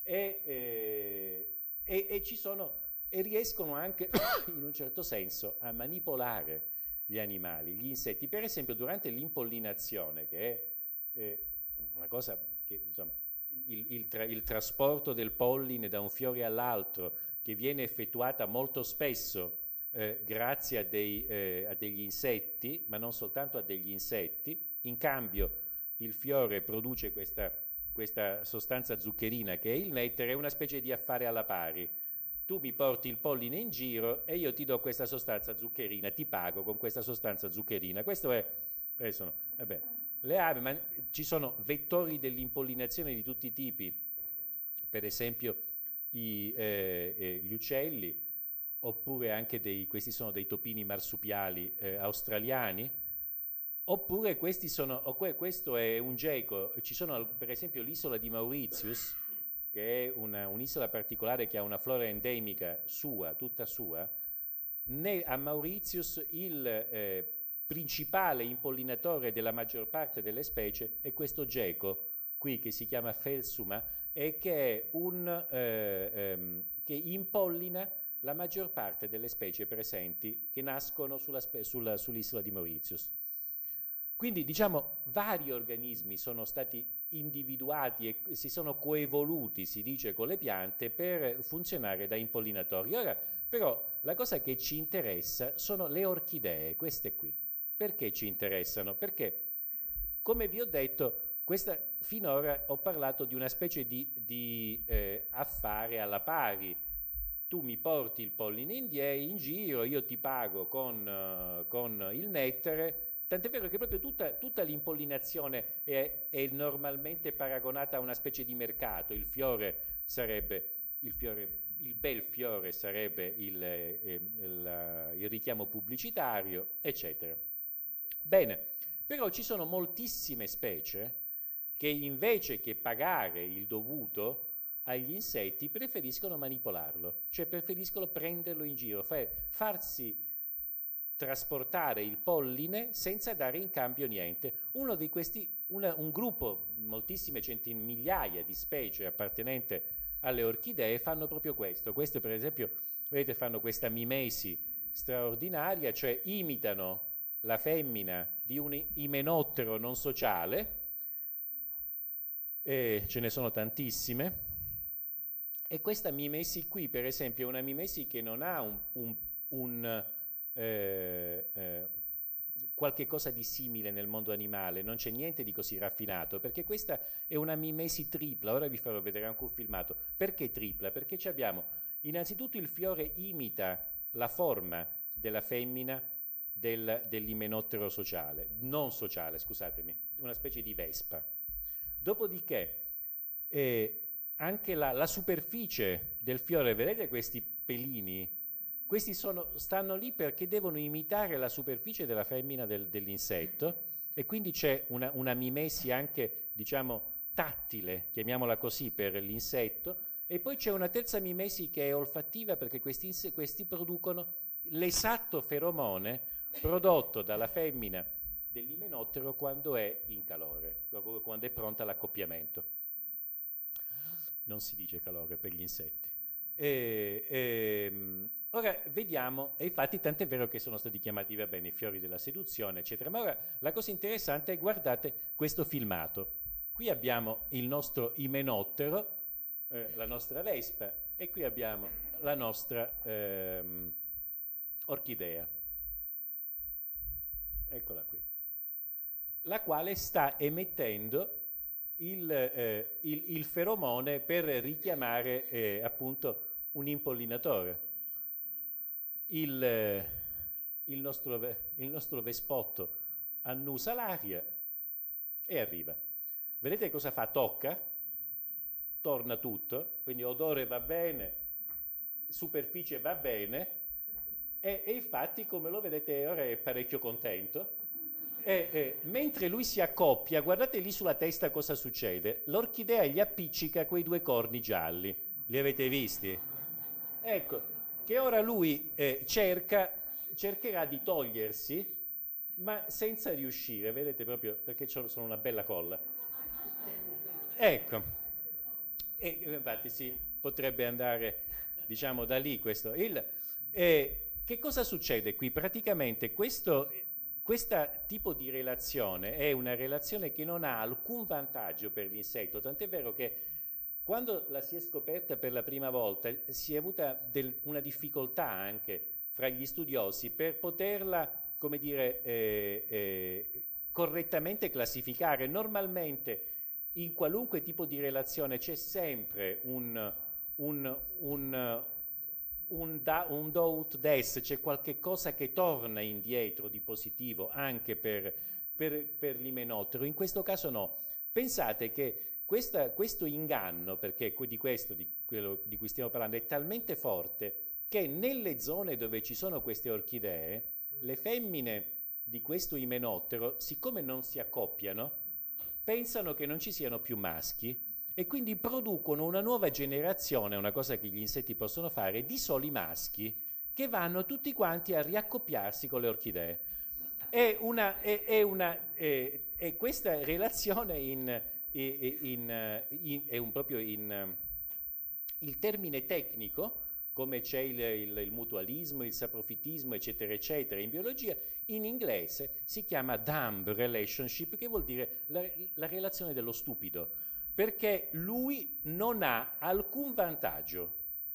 B: e riescono anche in un certo senso a manipolare gli animali, gli insetti. Per esempio durante l'impollinazione, che è una cosa che insomma, il trasporto del polline da un fiore all'altro, che viene effettuata molto spesso grazie a degli insetti, ma non soltanto a degli insetti. In cambio il fiore produce questa sostanza zuccherina che è il nettare, è una specie di affare alla pari. Tu mi porti il polline in giro e io ti do questa sostanza zuccherina, ti pago con questa sostanza zuccherina. Questo è, vabbè, le api, ma ci sono vettori dell'impollinazione di tutti i tipi, per esempio gli uccelli, oppure anche questi sono dei topini marsupiali australiani, oppure questo è un geco. Ci sono per esempio l'isola di Mauritius, che è un'isola particolare che ha una flora endemica sua, tutta sua. A Mauritius il principale impollinatore della maggior parte delle specie è questo geco qui, che si chiama Phelsuma, e che impollina la maggior parte delle specie presenti che nascono sull'isola di Mauritius. Quindi, diciamo, vari organismi sono stati individuati e si sono coevoluti, si dice, con le piante per funzionare da impollinatori. Ora, però, la cosa che ci interessa sono le orchidee, queste qui. Perché ci interessano? Perché, come vi ho detto, finora ho parlato di una specie di affare alla pari. Tu mi porti il polline in giro, io ti pago con il nettare. Tant'è vero che proprio tutta l'impollinazione è normalmente paragonata a una specie di mercato. Il bel fiore sarebbe il richiamo pubblicitario, eccetera. Bene, però ci sono moltissime specie che invece che pagare il dovuto agli insetti preferiscono manipolarlo, cioè preferiscono prenderlo in giro, farsi trasportare il polline senza dare in cambio niente. Un gruppo, moltissime migliaia di specie appartenenti alle orchidee fanno proprio questo. Queste, per esempio, vedete, fanno questa mimesi straordinaria, cioè imitano la femmina di un imenottero non sociale, e ce ne sono tantissime. E questa mimesi qui, per esempio, è una mimesi che non ha qualche cosa di simile nel mondo animale, non c'è niente di così raffinato, perché questa è una mimesi tripla. Ora vi farò vedere anche un filmato. Perché tripla? Perché abbiamo innanzitutto il fiore imita la forma della femmina dell'imenottero sociale, non sociale, scusatemi, una specie di vespa. Dopodiché anche la superficie del fiore, vedete questi pelini? Questi stanno lì perché devono imitare la superficie della femmina dell'insetto, e quindi c'è una mimesi anche, diciamo, tattile, chiamiamola così, per l'insetto. E poi c'è una terza mimesi che è olfattiva, perché questi producono l'esatto feromone prodotto dalla femmina dell'imenottero quando è in calore, quando è pronta all'accoppiamento. Non si dice calore per gli insetti. Ora vediamo, e infatti tant'è vero che sono stati chiamati, va bene, i fiori della seduzione, eccetera. Ma ora la cosa interessante è, guardate questo filmato. Qui abbiamo il nostro imenottero, la nostra vespa, e qui abbiamo la nostra orchidea. Eccola qui. La quale sta emettendo il feromone per richiamare appunto un impollinatore. Il nostro vespotto annusa l'aria e arriva. Vedete cosa fa? Tocca, torna tutto, quindi odore va bene, superficie va bene, e infatti, come lo vedete, ora è parecchio contento. Mentre lui si accoppia, guardate lì sulla testa cosa succede. L'orchidea gli appiccica quei due corni gialli, li avete visti? Ecco, che ora lui cercherà di togliersi, ma senza riuscire, vedete, proprio perché sono una bella colla. Ecco, e infatti sì, potrebbe andare, diciamo, da lì questo. Che cosa succede qui? Praticamente questo questo tipo di relazione è una relazione che non ha alcun vantaggio per l'insetto, tant'è vero che quando la si è scoperta per la prima volta si è avuta una difficoltà anche fra gli studiosi per poterla, come dire, correttamente classificare. Normalmente in qualunque tipo di relazione c'è sempre un do ut des, c'è qualche cosa che torna indietro di positivo anche per l'imenottero. In questo caso no. Pensate che questo inganno, perché di quello di cui stiamo parlando, è talmente forte che nelle zone dove ci sono queste orchidee, le femmine di questo imenottero, siccome non si accoppiano, pensano che non ci siano più maschi e quindi producono una nuova generazione, una cosa che gli insetti possono fare, di soli maschi che vanno tutti quanti a riaccoppiarsi con le orchidee. E questa relazione il termine tecnico, come c'è il mutualismo, il saprofittismo, eccetera, eccetera, in biologia, in inglese si chiama dumb relationship, che vuol dire la relazione dello stupido, perché lui non ha alcun vantaggio.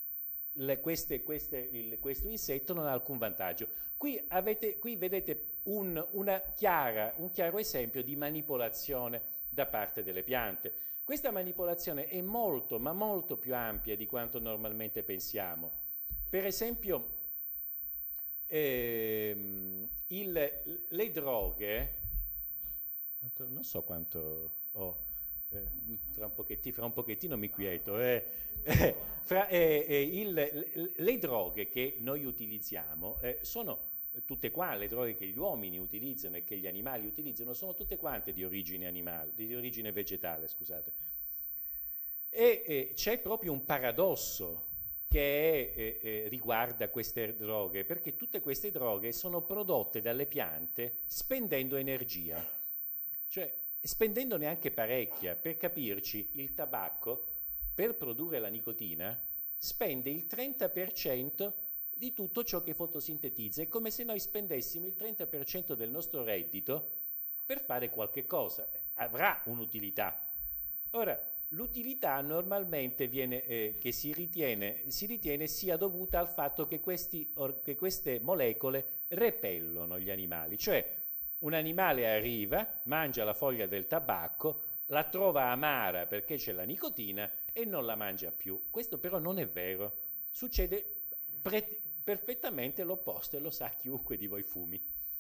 B: Questo insetto non ha alcun vantaggio. Qui vedete un chiaro esempio di manipolazione da parte delle piante. Questa manipolazione è molto, ma molto più ampia di quanto normalmente pensiamo. Per esempio, le droghe, non so quanto ho, fra un pochettino mi quieto. Le droghe che noi utilizziamo sono tutte quante, le droghe che gli uomini utilizzano e che gli animali utilizzano sono tutte quante di origine vegetale, scusate. E c'è proprio un paradosso che riguarda queste droghe, perché tutte queste droghe sono prodotte dalle piante spendendo energia, cioè spendendone anche parecchia. Per capirci, il tabacco, per produrre la nicotina, spende il 30% di tutto ciò che fotosintetizza. È come se noi spendessimo il 30% del nostro reddito per fare qualche cosa. Avrà un'utilità. Ora, l'utilità normalmente che si ritiene sia dovuta al fatto che queste molecole repellono gli animali. Cioè, un animale arriva, mangia la foglia del tabacco, la trova amara perché c'è la nicotina e non la mangia più. Questo però non è vero. Succede perfettamente l'opposto, e lo sa chiunque di voi fumi.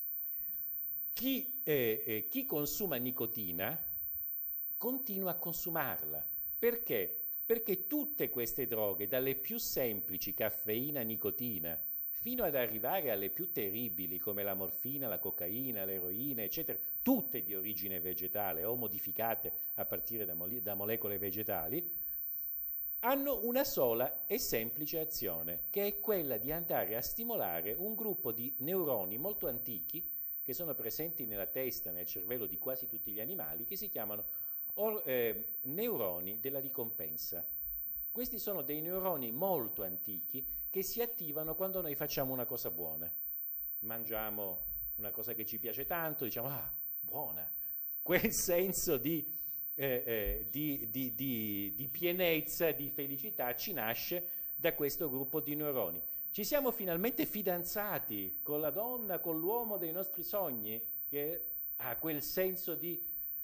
B: Chi consuma nicotina continua a consumarla. Perché? Perché tutte queste droghe, dalle più semplici, caffeina, nicotina, fino ad arrivare alle più terribili come la morfina, la cocaina, l'eroina, eccetera, tutte di origine vegetale o modificate a partire da molecole vegetali, hanno una sola e semplice azione, che è quella di andare a stimolare un gruppo di neuroni molto antichi che sono presenti nella testa, nel cervello di quasi tutti gli animali, che si chiamano neuroni della ricompensa. Questi sono dei neuroni molto antichi che si attivano quando noi facciamo una cosa buona. Mangiamo una cosa che ci piace tanto, diciamo, ah, buona. Quel senso di pienezza, di felicità ci nasce da questo gruppo di neuroni. Ci siamo finalmente fidanzati con la donna, con l'uomo dei nostri sogni, che ha quel senso di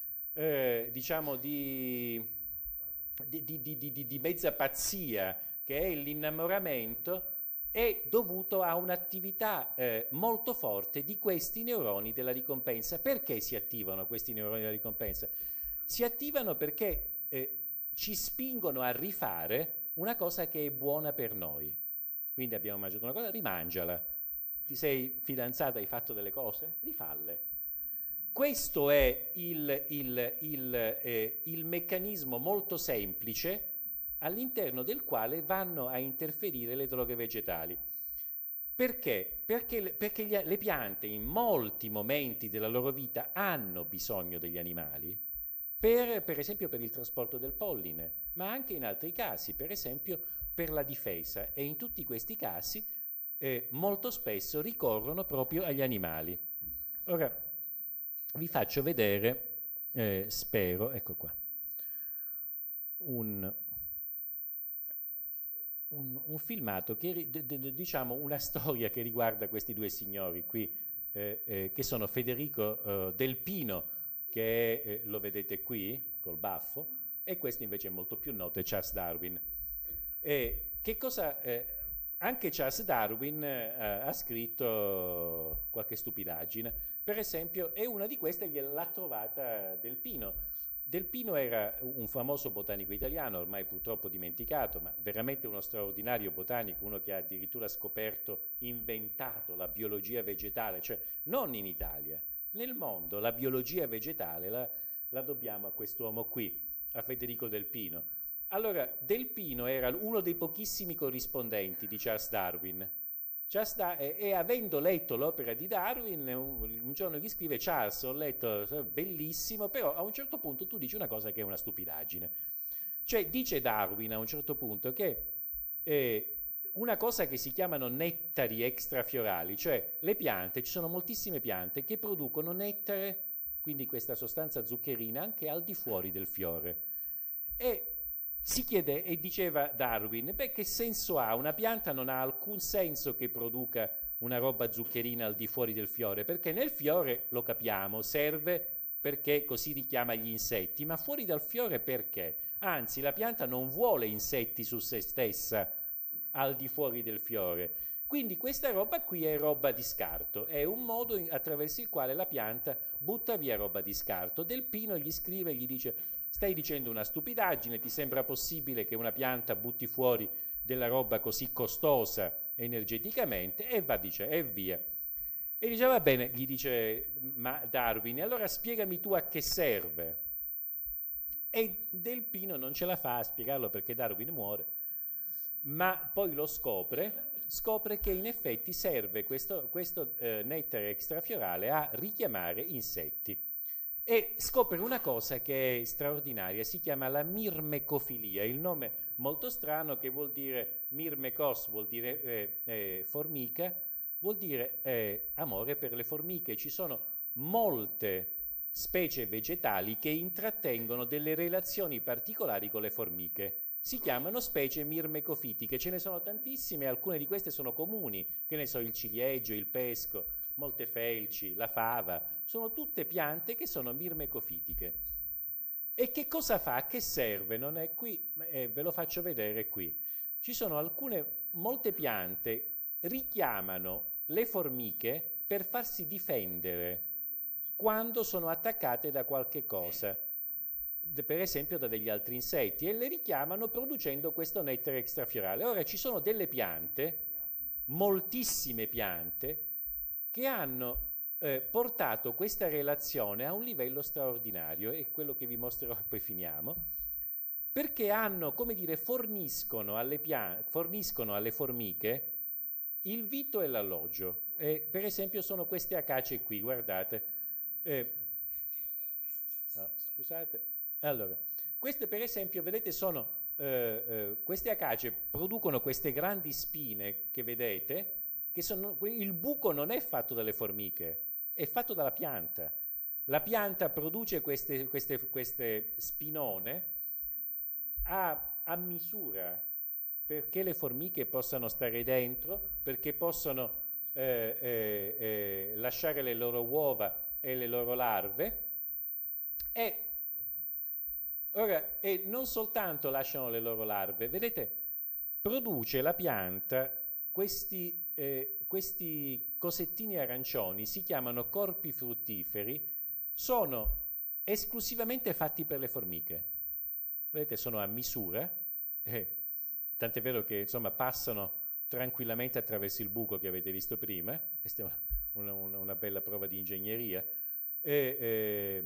B: mezza pazzia che è l'innamoramento, è dovuto a un'attività molto forte di questi neuroni della ricompensa. Perché si attivano questi neuroni della ricompensa? Si attivano perché ci spingono a rifare una cosa che è buona per noi. Quindi abbiamo mangiato una cosa, rimangiala. Ti sei fidanzata, hai fatto delle cose? Rifalle. Questo è il meccanismo molto semplice all'interno del quale vanno a interferire le droghe vegetali. Perché? Perché le piante in molti momenti della loro vita hanno bisogno degli animali, per esempio per il trasporto del polline, ma anche in altri casi, per esempio per la difesa, e in tutti questi casi molto spesso ricorrono proprio agli animali. Ora vi faccio vedere, spero, ecco qua, un filmato, diciamo una storia che riguarda questi due signori qui, che sono Federico Del Pino, che lo vedete qui, col baffo, e questo invece è molto più noto, è Charles Darwin. Che cosa... anche Charles Darwin ha scritto qualche stupidaggine, per esempio, e una di queste l'ha trovata Del Pino. Del Pino era un famoso botanico italiano, ormai purtroppo dimenticato, ma veramente uno straordinario botanico, uno che ha addirittura scoperto, inventato la biologia vegetale, cioè non in Italia, nel mondo la biologia vegetale la dobbiamo a quest'uomo qui, a Federico Del Pino. Allora, Del Pino era uno dei pochissimi corrispondenti di Charles Darwin. E avendo letto l'opera di Darwin, un giorno gli scrive: Charles, ho letto, bellissimo, però a un certo punto tu dici una cosa che è una stupidaggine. Cioè, dice Darwin a un certo punto che una cosa che si chiamano nettari extrafiorali, cioè le piante, ci sono moltissime piante che producono nettare, quindi questa sostanza zuccherina, anche al di fuori del fiore. E si chiede, e diceva Darwin, che senso ha? Una pianta non ha alcun senso che produca una roba zuccherina al di fuori del fiore, perché nel fiore, lo capiamo, serve perché così richiama gli insetti, ma fuori dal fiore perché? Anzi, la pianta non vuole insetti su se stessa al di fuori del fiore. Quindi questa roba qui è roba di scarto, è un modo attraverso il quale la pianta butta via roba di scarto. Del Pino gli scrive e gli dice: stai dicendo una stupidaggine, ti sembra possibile che una pianta butti fuori della roba così costosa energeticamente? E e via. E dice: va bene, gli dice ma Darwin, allora spiegami tu a che serve. E Del Pino non ce la fa a spiegarlo perché Darwin muore, ma poi lo scopre che in effetti serve questo nettare extrafiorale a richiamare insetti. E scopre una cosa che è straordinaria, si chiama la mirmecofilia, il nome molto strano che vuol dire mirmekos, vuol dire formica, vuol dire amore per le formiche. Ci sono molte specie vegetali che intrattengono delle relazioni particolari con le formiche. Si chiamano specie mirmecofitiche, ce ne sono tantissime, alcune di queste sono comuni, che ne so, il ciliegio, il pesco, molte felci, la fava, sono tutte piante che sono mirmecofitiche. E che cosa fa? A che serve? Non è qui, ve lo faccio vedere qui. Ci sono molte piante richiamano le formiche per farsi difendere quando sono attaccate da qualche cosa, per esempio da degli altri insetti, e le richiamano producendo questo nettare extrafiorale. Ora ci sono delle piante, moltissime piante, che hanno portato questa relazione a un livello straordinario, è quello che vi mostrerò e poi finiamo, perché forniscono alle formiche il vito e l'alloggio. Per esempio sono queste acacie qui, guardate. Scusate. Allora, queste per esempio, vedete, sono queste acacie producono queste grandi spine che vedete, il buco non è fatto dalle formiche, è fatto dalla pianta. La pianta produce queste spinone a misura, perché le formiche possano stare dentro, perché possano lasciare le loro uova e le loro larve, e non soltanto lasciano le loro larve, vedete, produce la pianta questi cosettini arancioni, si chiamano corpi fruttiferi, sono esclusivamente fatti per le formiche. Vedete, sono a misura, tant'è vero che insomma passano tranquillamente attraverso il buco che avete visto prima. Questa è una bella prova di ingegneria, e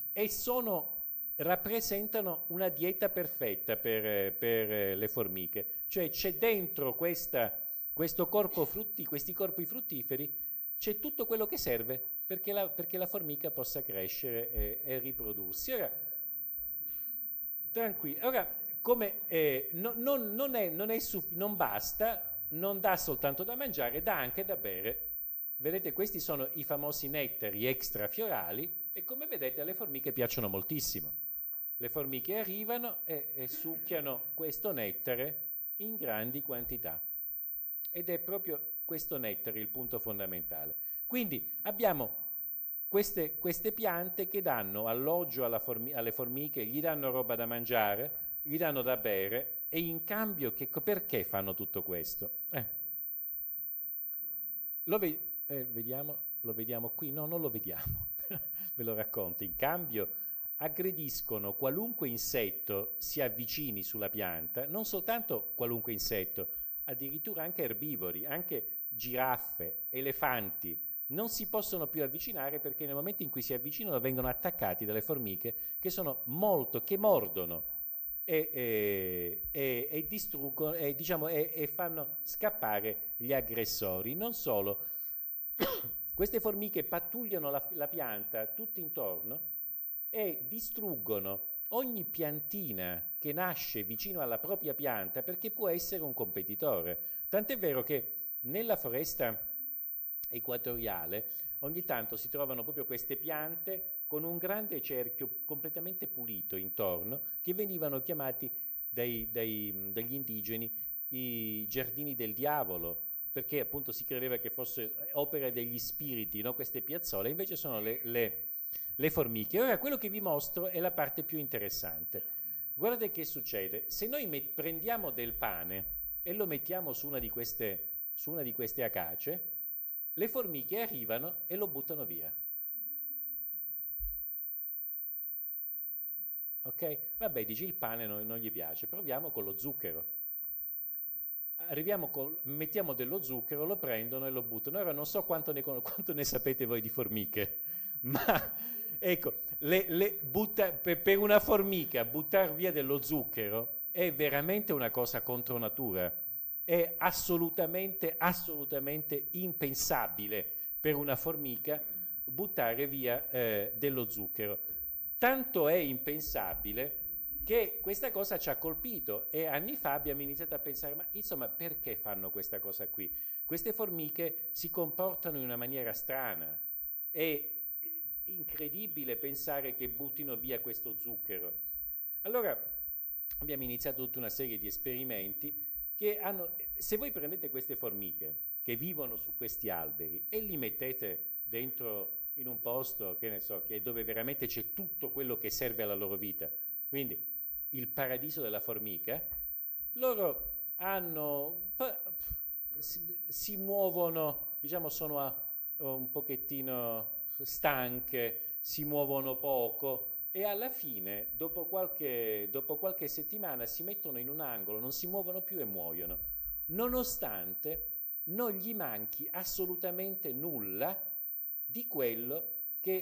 B: rappresentano una dieta perfetta per le formiche. Cioè c'è dentro questi corpi fruttiferi, c'è tutto quello che serve perché la formica possa crescere e riprodursi. Ora, tranquillo. Ora, non basta, non dà soltanto da mangiare, dà anche da bere. vedete, questi sono i famosi nettari extrafiorali e come vedete alle formiche piacciono moltissimo. Le formiche arrivano e succhiano questo nettare in grandi quantità. Ed è proprio questo nettare il punto fondamentale. Quindi abbiamo queste piante che danno alloggio alle formiche, gli danno roba da mangiare, gli danno da bere e in cambio perché fanno tutto questo? Lo vediamo qui? No, non lo vediamo, ve lo racconto. In cambio aggrediscono qualunque insetto si avvicini sulla pianta, non soltanto qualunque insetto, addirittura anche erbivori, anche giraffe, elefanti, non si possono più avvicinare perché nel momento in cui si avvicinano vengono attaccati dalle formiche che sono che mordono e distruggono e fanno scappare gli aggressori. Non solo, queste formiche pattugliano la pianta tutto intorno e distruggono ogni piantina che nasce vicino alla propria pianta perché può essere un competitore. Tant'è vero che nella foresta equatoriale ogni tanto si trovano proprio queste piante con un grande cerchio completamente pulito intorno che venivano chiamati dagli indigeni i giardini del diavolo, perché appunto si credeva che fosse opera degli spiriti, no? Queste piazzole, invece sono le formiche. Ora quello che vi mostro è la parte più interessante. Guardate che succede. Se noi prendiamo del pane e lo mettiamo su una di queste acace, le formiche arrivano e lo buttano via. Ok? Vabbè, dici il pane non gli piace, proviamo con lo zucchero. Mettiamo dello zucchero, lo prendono e lo buttano. Ora non so quanto ne sapete voi di formiche, ma ecco, per una formica buttar via dello zucchero è veramente una cosa contro natura. È assolutamente impensabile per una formica buttare via dello zucchero. Tanto è impensabile che questa cosa ci ha colpito e anni fa abbiamo iniziato a pensare, ma insomma perché fanno questa cosa qui? Queste formiche si comportano in una maniera strana, è incredibile pensare che buttino via questo zucchero. Allora abbiamo iniziato tutta una serie di esperimenti che se voi prendete queste formiche che vivono su questi alberi e li mettete dentro in un posto, che ne so, dove veramente c'è tutto quello che serve alla loro vita, quindi il paradiso della formica, loro si muovono, diciamo sono un pochettino stanche, si muovono poco e alla fine, dopo qualche settimana, si mettono in un angolo, non si muovono più e muoiono, nonostante non gli manchi assolutamente nulla di quello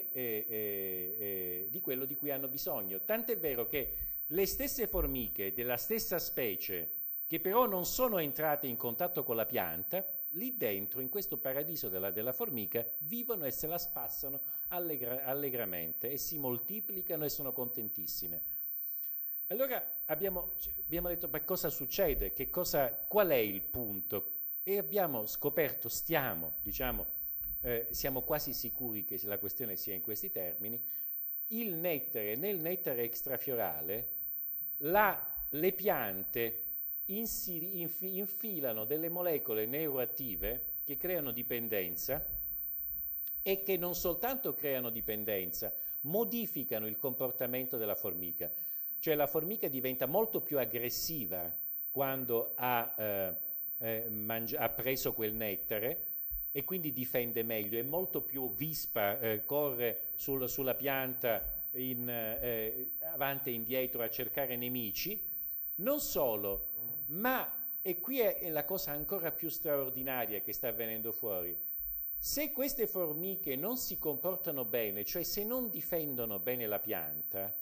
B: di cui hanno bisogno. Tant'è vero che le stesse formiche della stessa specie, che però non sono entrate in contatto con la pianta, lì dentro, in questo paradiso della formica, vivono e se la spassano allegramente e si moltiplicano e sono contentissime. Allora abbiamo detto, ma cosa succede? Qual è il punto? E abbiamo scoperto, siamo quasi sicuri che la questione sia in questi termini. Nel nettare extrafiorale le piante infilano delle molecole neuroattive che creano dipendenza e che non soltanto creano dipendenza, modificano il comportamento della formica. Cioè la formica diventa molto più aggressiva quando ha preso quel nettare e quindi difende meglio, è molto più vispa, corre sulla pianta avanti e indietro a cercare nemici. Non solo, ma, e qui è la cosa ancora più straordinaria che sta avvenendo fuori, se queste formiche non si comportano bene, cioè se non difendono bene la pianta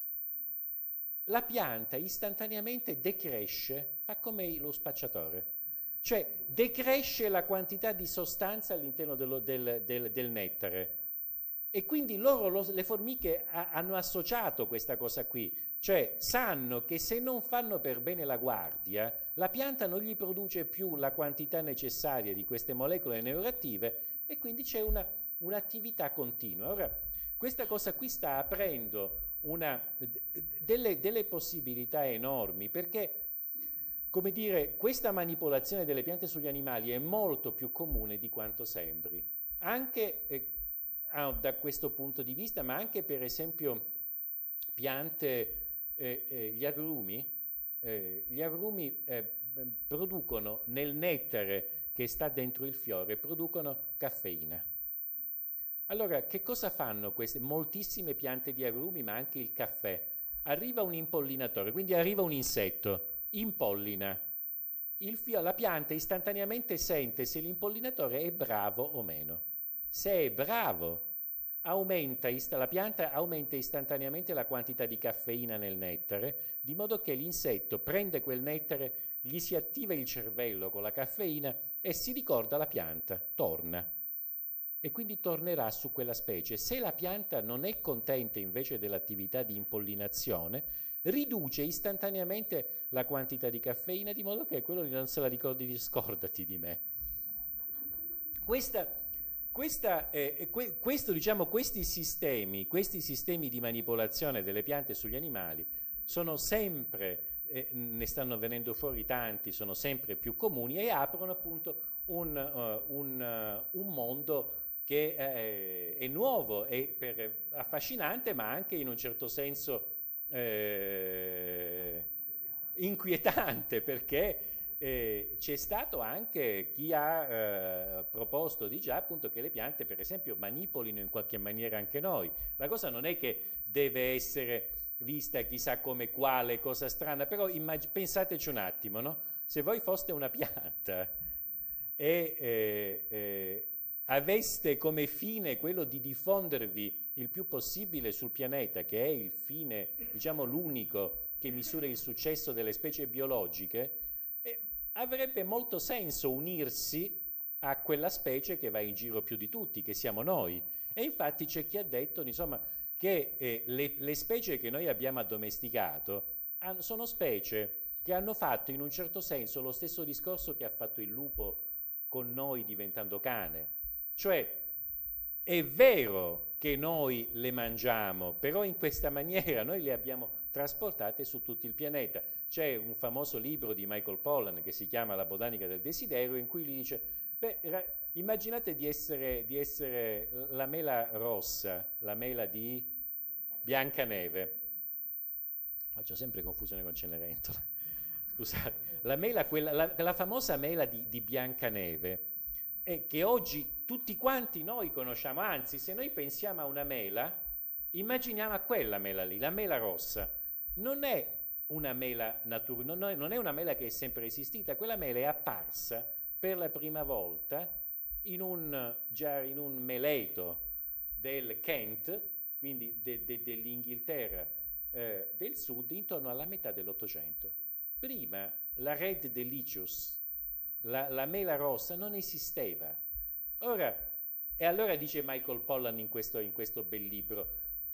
B: istantaneamente decresce, fa come lo spacciatore. Cioè decresce la quantità di sostanza all'interno del nettare e quindi le formiche hanno associato questa cosa qui, cioè sanno che se non fanno per bene la guardia, la pianta non gli produce più la quantità necessaria di queste molecole neuroattive e quindi c'è un'attività continua. Ora, questa cosa qui sta aprendo delle possibilità enormi, perché, come dire, questa manipolazione delle piante sugli animali è molto più comune di quanto sembri, anche da questo punto di vista, ma anche per esempio piante, gli agrumi producono nel nettare che sta dentro il fiore, producono caffeina. Allora, che cosa fanno queste moltissime piante di agrumi, ma anche il caffè? Arriva un impollinatore, quindi arriva un insetto, impollina. La pianta istantaneamente sente se l'impollinatore è bravo o meno. Se è bravo, la pianta aumenta istantaneamente la quantità di caffeina nel nettare, di modo che l'insetto prende quel nettare, gli si attiva il cervello con la caffeina e si ricorda la pianta, torna. E quindi tornerà su quella specie. Se la pianta non è contenta invece dell'attività di impollinazione, riduce istantaneamente la quantità di caffeina, di modo che quello non se la ricordi di scordati di me. Questi sistemi di manipolazione delle piante sugli animali sono sempre, ne stanno venendo fuori tanti, sono sempre più comuni e aprono appunto un mondo che è nuovo e affascinante, ma anche in un certo senso inquietante, perché c'è stato anche chi ha proposto di già appunto che le piante per esempio manipolino in qualche maniera anche noi. La cosa non è che deve essere vista chissà come quale cosa strana, però pensateci un attimo, no? Se voi foste una pianta e aveste come fine quello di diffondervi il più possibile sul pianeta, che è il fine, diciamo l'unico che misura il successo delle specie biologiche, avrebbe molto senso unirsi a quella specie che va in giro più di tutti, che siamo noi. E infatti c'è chi ha detto, insomma, che le specie che noi abbiamo addomesticato sono specie che hanno fatto in un certo senso lo stesso discorso che ha fatto il lupo con noi diventando cane. Cioè, è vero che noi le mangiamo, però in questa maniera noi le abbiamo trasportate su tutto il pianeta. C'è un famoso libro di Michael Pollan che si chiama La botanica del desiderio, in cui gli dice, immaginate di essere la mela rossa, la mela di Biancaneve. Faccio sempre confusione con Cenerentola. Scusate. La famosa mela di Biancaneve, che oggi tutti quanti noi conosciamo, anzi se noi pensiamo a una mela, immaginiamo a quella mela lì, la mela rossa. Non è una mela naturale, non è una mela che è sempre esistita, quella mela è apparsa per la prima volta in un meleto del Kent, quindi dell'Inghilterra del sud, intorno alla metà dell'Ottocento. Prima la Red Delicious, la mela rossa, non esisteva. E allora dice Michael Pollan in questo bel libro,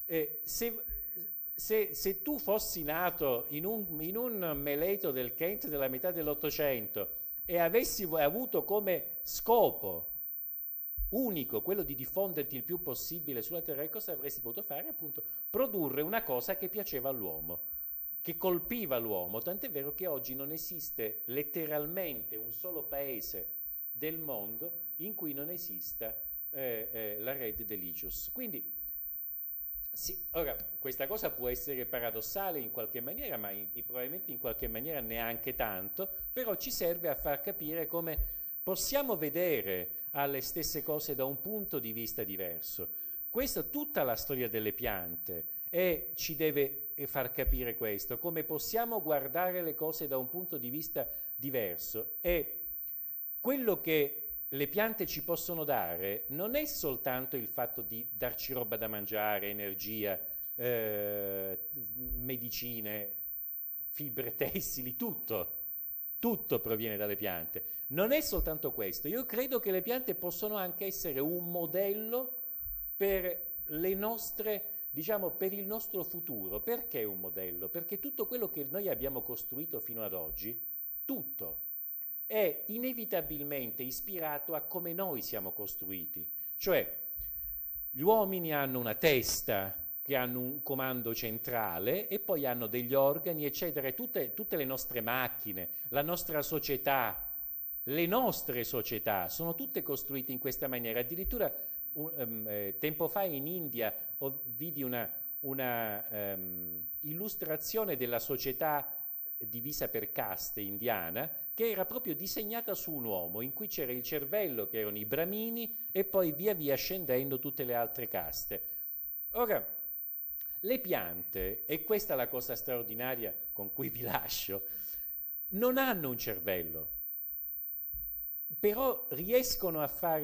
B: se tu fossi nato in un meleto del Kent della metà dell'Ottocento e avessi avuto come scopo unico quello di diffonderti il più possibile sulla terra, che cosa avresti potuto fare? Appunto, produrre una cosa che piaceva all'uomo, che colpiva l'uomo, tant'è vero che oggi non esiste letteralmente un solo paese del mondo in cui non esista la Red Delicious. Quindi, sì, ora, questa cosa può essere paradossale in qualche maniera, ma probabilmente in qualche maniera neanche tanto, però ci serve a far capire come possiamo vedere alle stesse cose da un punto di vista diverso. Questa è tutta la storia delle piante e ci deve far capire questo, come possiamo guardare le cose da un punto di vista diverso. E quello che le piante ci possono dare non è soltanto il fatto di darci roba da mangiare, energia, medicine, fibre tessili, tutto proviene dalle piante. Non è soltanto questo. Io credo che le piante possono anche essere un modello per le nostre, diciamo, per il nostro futuro. Perché un modello? Perché tutto quello che noi abbiamo costruito fino ad oggi, tutto, è inevitabilmente ispirato a come noi siamo costruiti. Cioè, gli uomini hanno una testa, che hanno un comando centrale e poi hanno degli organi, eccetera. Tutte le nostre macchine, la nostra società, le nostre società sono tutte costruite in questa maniera. Addirittura tempo fa in India vidi una illustrazione della società divisa per caste indiana, che era proprio disegnata su un uomo, in cui c'era il cervello, che erano i bramini, e poi via via scendendo tutte le altre caste. Ora, le piante, e questa è la cosa straordinaria con cui vi lascio, non hanno un cervello, però riescono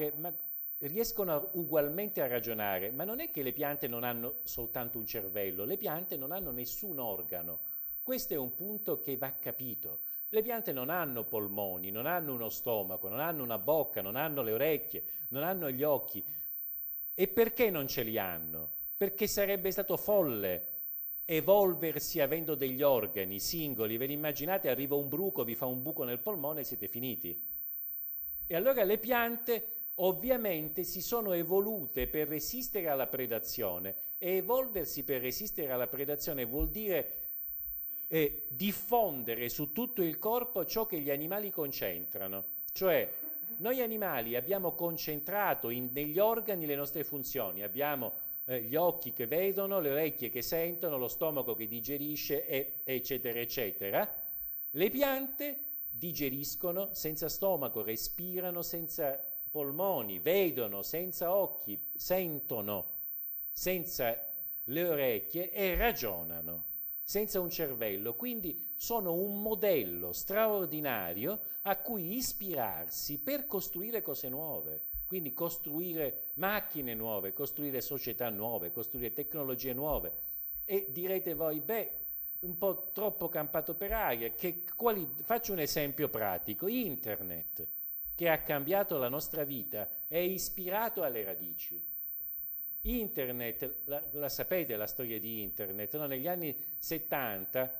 B: ugualmente a ragionare, ma non è che le piante non hanno soltanto un cervello, le piante non hanno nessun organo. Questo è un punto che va capito. Le piante non hanno polmoni, non hanno uno stomaco, non hanno una bocca, non hanno le orecchie, non hanno gli occhi. E perché non ce li hanno? Perché sarebbe stato folle evolversi avendo degli organi singoli. Ve li immaginate? Arriva un bruco, vi fa un buco nel polmone e siete finiti. E allora le piante ovviamente si sono evolute per resistere alla predazione, e evolversi per resistere alla predazione vuol dire diffondere su tutto il corpo ciò che gli animali concentrano. Cioè, noi animali abbiamo concentrato negli organi le nostre funzioni, abbiamo gli occhi che vedono, le orecchie che sentono, lo stomaco che digerisce, eccetera, eccetera. Le piante digeriscono senza stomaco, respirano senza polmoni, vedono senza occhi, sentono senza le orecchie e ragionano senza un cervello. Quindi sono un modello straordinario a cui ispirarsi per costruire cose nuove. Quindi costruire macchine nuove, costruire società nuove, costruire tecnologie nuove. E direte voi, beh, un po' troppo campato per aria. Faccio un esempio pratico. Internet, che ha cambiato la nostra vita, è ispirato alle radici. Internet, la sapete la storia di Internet, no? Negli anni 70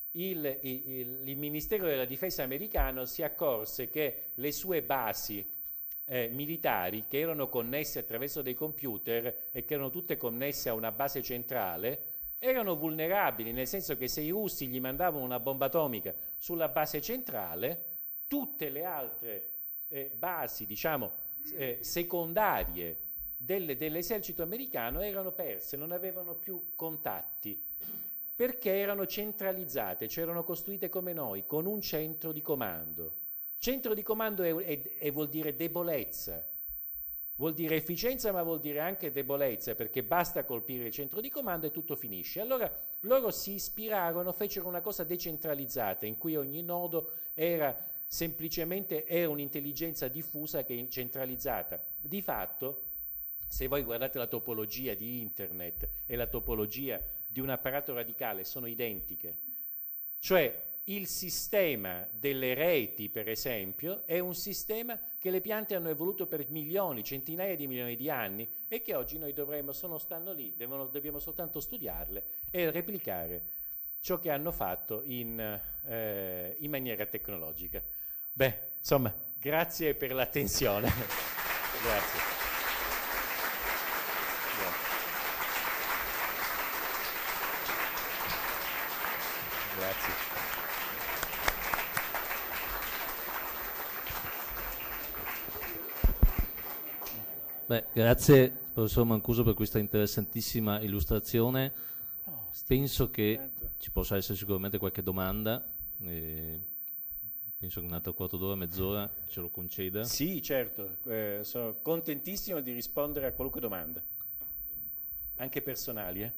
B: il Ministero della Difesa americano si accorse che le sue basi militari, che erano connesse attraverso dei computer e che erano tutte connesse a una base centrale, erano vulnerabili, nel senso che se i russi gli mandavano una bomba atomica sulla base centrale, tutte le altre basi, diciamo, secondarie dell'esercito americano erano perse, non avevano più contatti, perché erano centralizzate, cioè erano costruite come noi, con un centro di comando. Centro di comando vuol dire debolezza, vuol dire efficienza, ma vuol dire anche debolezza, perché basta colpire il centro di comando e tutto finisce. Allora loro si ispirarono, fecero una cosa decentralizzata, in cui ogni nodo era semplicemente un'intelligenza diffusa che è centralizzata. Di fatto, se voi guardate la topologia di Internet e la topologia di un apparato radicale, sono identiche. Cioè, il sistema delle reti, per esempio, è un sistema che le piante hanno evoluto per milioni, centinaia di milioni di anni, e che oggi noi stanno lì, dobbiamo soltanto studiarle e replicare ciò che hanno fatto in maniera tecnologica. Beh, insomma, grazie per l'attenzione. Grazie. Grazie.
A: Beh, grazie professor Mancuso per questa interessantissima illustrazione. Penso che ci possa essere sicuramente qualche domanda. Penso che un altro quarto d'ora, mezz'ora ce lo conceda.
B: Sì, certo, sono contentissimo di rispondere a qualunque domanda, anche personali.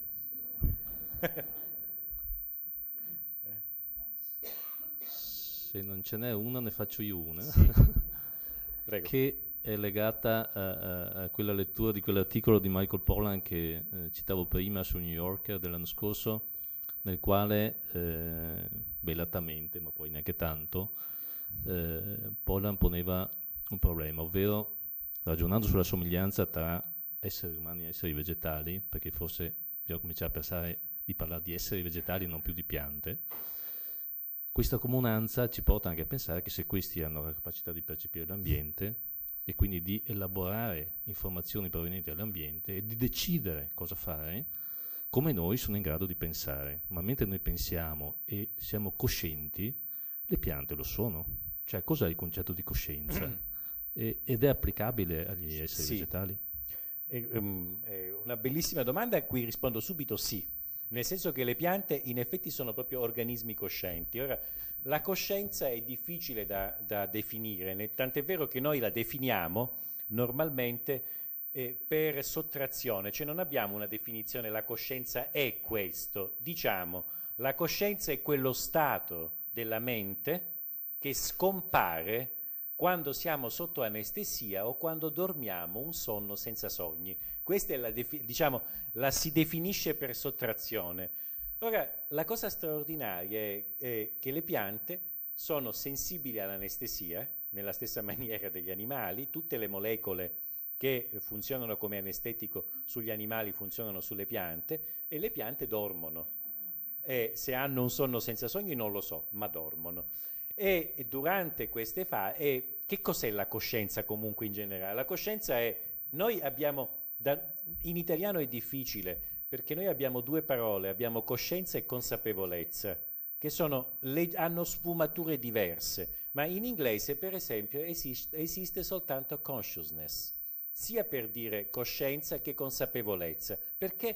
A: Se non ce n'è una, ne faccio io una.
B: Sì. Prego.
A: Che è legata a quella lettura di quell'articolo di Michael Pollan che citavo prima su New Yorker dell'anno scorso, nel quale, belatamente, ma poi neanche tanto, Pollan poneva un problema, ovvero ragionando sulla somiglianza tra esseri umani e esseri vegetali, perché forse bisogna cominciare a pensare di parlare di esseri vegetali e non più di piante, Questa comunanza ci porta anche a pensare che se questi hanno la capacità di percepire l'ambiente e quindi di elaborare informazioni provenienti dall'ambiente e di decidere cosa fare, come noi sono in grado di pensare. Ma mentre noi pensiamo e siamo coscienti, le piante lo sono. Cioè, cos'è il concetto di coscienza? Ed è applicabile agli esseri vegetali?
B: È una bellissima domanda a cui rispondo subito sì. Nel senso che le piante in effetti sono proprio organismi coscienti. Ora, la coscienza è difficile da definire, tant'è vero che noi la definiamo normalmente per sottrazione, cioè non abbiamo una definizione, la coscienza è questo. Diciamo, la coscienza è quello stato della mente che scompare quando siamo sotto anestesia o quando dormiamo un sonno senza sogni. Questa è la si definisce per sottrazione. Ora, la cosa straordinaria è che le piante sono sensibili all'anestesia, nella stessa maniera degli animali. Tutte le molecole che funzionano come anestetico sugli animali funzionano sulle piante, e le piante dormono. E se hanno un sonno senza sogni non lo so, ma dormono. E durante queste fasi, che cos'è la coscienza comunque in generale? La coscienza noi abbiamo, in italiano è difficile, perché noi abbiamo due parole, abbiamo coscienza e consapevolezza, che hanno sfumature diverse, ma in inglese per esempio esiste soltanto consciousness, sia per dire coscienza che consapevolezza, perché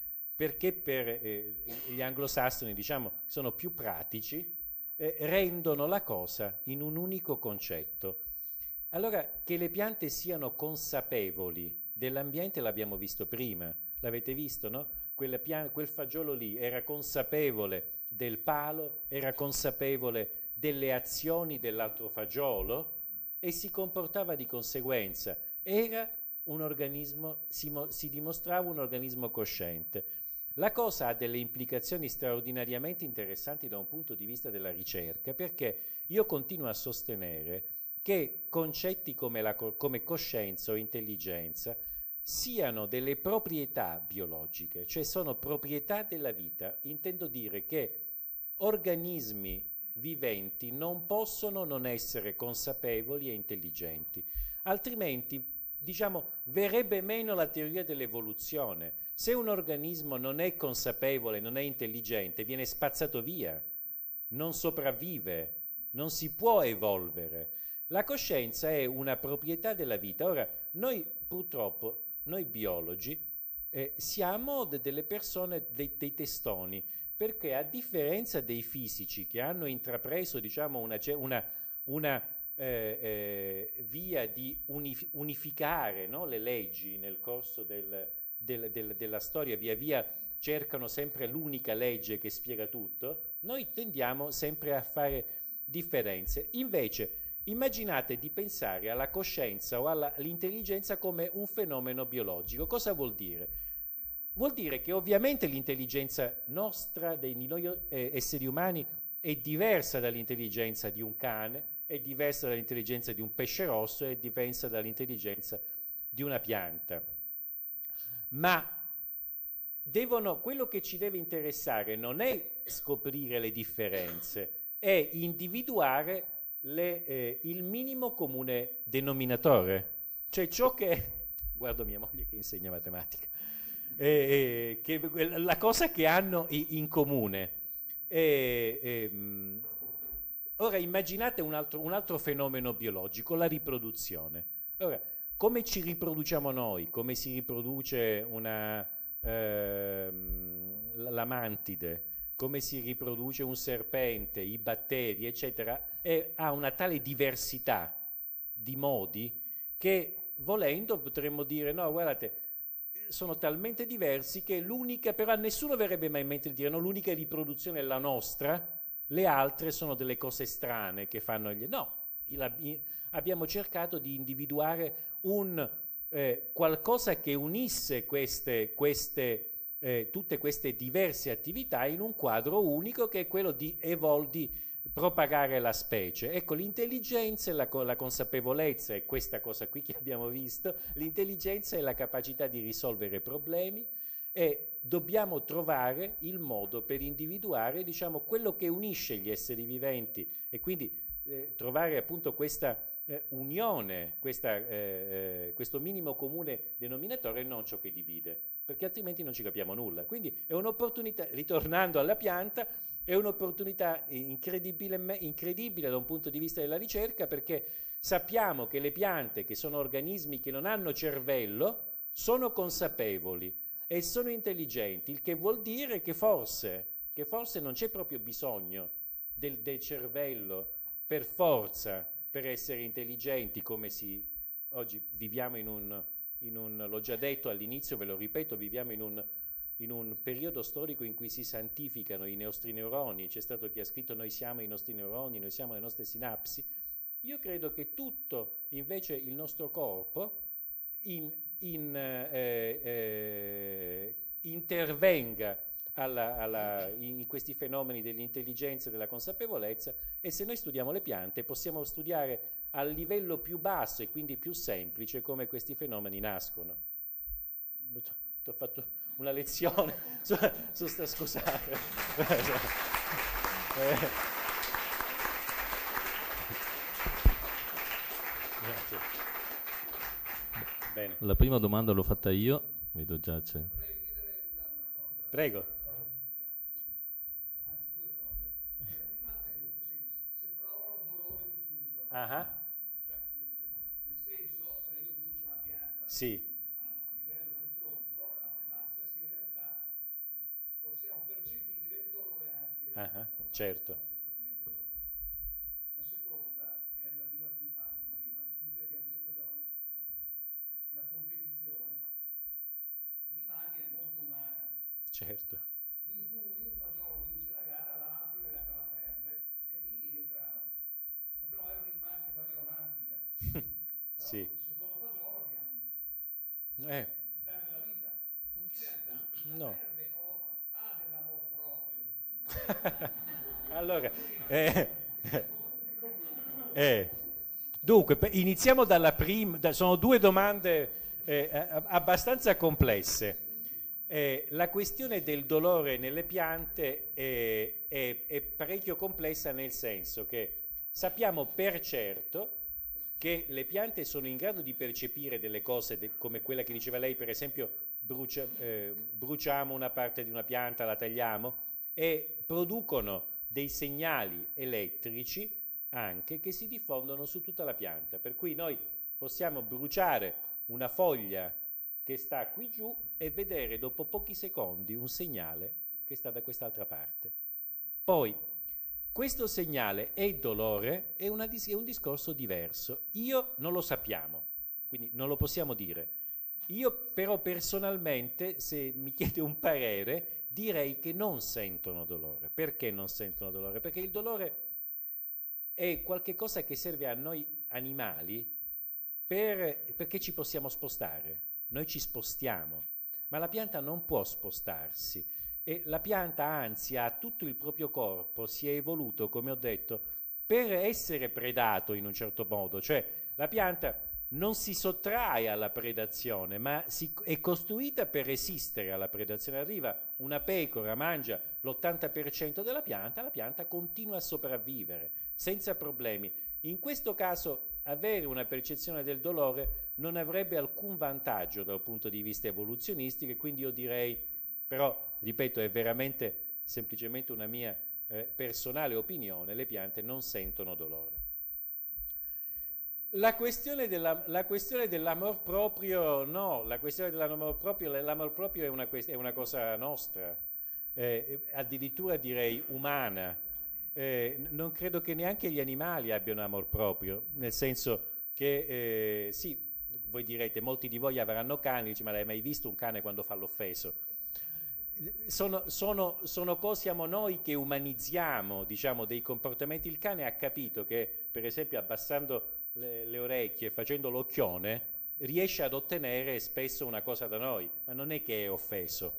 B: per gli anglosassoni, diciamo, sono più pratici, rendono la cosa in un unico concetto. Allora, che le piante siano consapevoli dell'ambiente l'abbiamo visto prima, l'avete visto, no? Quel fagiolo lì era consapevole del palo, era consapevole delle azioni dell'altro fagiolo e si comportava di conseguenza. Era un organismo, si dimostrava un organismo cosciente. La cosa ha delle implicazioni straordinariamente interessanti da un punto di vista della ricerca, perché io continuo a sostenere che concetti come coscienza o intelligenza siano delle proprietà biologiche, cioè sono proprietà della vita. Intendo dire che organismi viventi non possono non essere consapevoli e intelligenti, altrimenti, diciamo, verrebbe meno la teoria dell'evoluzione. Se un organismo non è consapevole, non è intelligente, viene spazzato via, non sopravvive, non si può evolvere. La coscienza è una proprietà della vita. Ora, noi purtroppo, noi biologi, siamo delle persone, dei testoni, perché a differenza dei fisici che hanno intrapreso, diciamo, una via di unificare, no, le leggi nel corso della storia, via via cercano sempre l'unica legge che spiega tutto, noi tendiamo sempre a fare differenze. Invece, immaginate di pensare alla coscienza o all'intelligenza come un fenomeno biologico. Cosa vuol dire? Vuol dire che ovviamente l'intelligenza nostra, di noi esseri umani, è diversa dall'intelligenza di un cane, è diversa dall'intelligenza di un pesce rosso, è diversa dall'intelligenza di una pianta. Ma quello che ci deve interessare non è scoprire le differenze, è individuare il minimo comune denominatore, cioè ciò che, guardo mia moglie che insegna matematica, la cosa che hanno in comune. Ora immaginate un altro fenomeno biologico, la riproduzione. Ora, come ci riproduciamo noi? Come si riproduce la mantide? Come si riproduce un serpente, i batteri, eccetera? Ha una tale diversità di modi che, volendo, potremmo dire, no, guardate, sono talmente diversi che l'unica, però a nessuno verrebbe mai in mente di dire, no, l'unica riproduzione è la nostra, le altre sono delle cose strane che fanno abbiamo cercato di individuare qualcosa che unisse tutte queste diverse attività in un quadro unico, che è quello di propagare la specie. Ecco, l'intelligenza e la consapevolezza è questa cosa qui che abbiamo visto. L'intelligenza è la capacità di risolvere problemi, e dobbiamo trovare il modo per individuare, diciamo, quello che unisce gli esseri viventi e quindi trovare appunto questa unione, questo minimo comune denominatore e non ciò che divide, perché altrimenti non ci capiamo nulla. Quindi è un'opportunità, ritornando alla pianta, è un'opportunità incredibile da un punto di vista della ricerca, perché sappiamo che le piante, che sono organismi che non hanno cervello, sono consapevoli e sono intelligenti, il che vuol dire che forse non c'è proprio bisogno del cervello per forza per essere intelligenti, come oggi viviamo l'ho già detto all'inizio, ve lo ripeto, viviamo in un periodo storico in cui si santificano i nostri neuroni. C'è stato chi ha scritto noi siamo i nostri neuroni, noi siamo le nostre sinapsi. Io credo che tutto invece il nostro corpo intervenga in questi fenomeni dell'intelligenza e della consapevolezza, e se noi studiamo le piante possiamo studiare al livello più basso e quindi più semplice come questi fenomeni nascono. Ti ho fatto una lezione, scusate. Grazie. Bene.
A: La prima domanda l'ho fatta io, vedo già c'è.
B: Prego. Ah.
C: Nel senso, se io brucio una pianta
B: Sì.
C: a livello del tronco, a massa, se in realtà possiamo percepire il dolore anche.
B: Certo.
C: La seconda è relativa al parli prima, perché hanno detto la competizione, l'immagine è molto umana.
B: Certo.
C: In cui un fagiolo vince la gara, l'altro in realtà la perde, e lì entra. Potremmo avere un'immagine quasi romantica.
B: Sì.
C: Il secondo fagiolo che perde la vita. In realtà
B: No.
C: perde o ha dell'amor proprio.
B: Allora, dunque, iniziamo dalla prima. Sono due domande abbastanza complesse. La questione del dolore nelle piante è parecchio complessa, nel senso che sappiamo per certo che le piante sono in grado di percepire delle cose come quella che diceva lei, per esempio bruciamo una parte di una pianta, la tagliamo e producono dei segnali elettrici anche che si diffondono su tutta la pianta, per cui noi possiamo bruciare una foglia che sta qui giù e vedere dopo pochi secondi un segnale che sta da quest'altra parte. Poi questo segnale è dolore, è un discorso diverso. Io non lo sappiamo, quindi non lo possiamo dire. Io però personalmente, se mi chiede un parere, direi che non sentono dolore. Perché non sentono dolore? Perché il dolore è qualche cosa che serve a noi animali perché ci possiamo spostare. Noi ci spostiamo, ma la pianta non può spostarsi. E la pianta anzi ha tutto il proprio corpo, si è evoluto, come ho detto, per essere predato in un certo modo, cioè la pianta non si sottrae alla predazione, ma è costruita per resistere alla predazione. Arriva una pecora, mangia l'80% della pianta, la pianta continua a sopravvivere senza problemi. In questo caso avere una percezione del dolore non avrebbe alcun vantaggio dal punto di vista evoluzionistico, e quindi io direi, però ripeto, è veramente semplicemente una mia personale opinione, le piante non sentono dolore. La questione dell'amor proprio, no, la questione l'amor proprio è una cosa nostra, addirittura direi umana. Non credo che neanche gli animali abbiano amor proprio, nel senso che, sì, voi direte, molti di voi avranno cani, dice, ma l'hai mai visto un cane quando fa l'offeso? Siamo noi che umanizziamo, diciamo, dei comportamenti. Il cane ha capito che, per esempio, abbassando le orecchie, facendo l'occhione, riesce ad ottenere spesso una cosa da noi, ma non è che è offeso.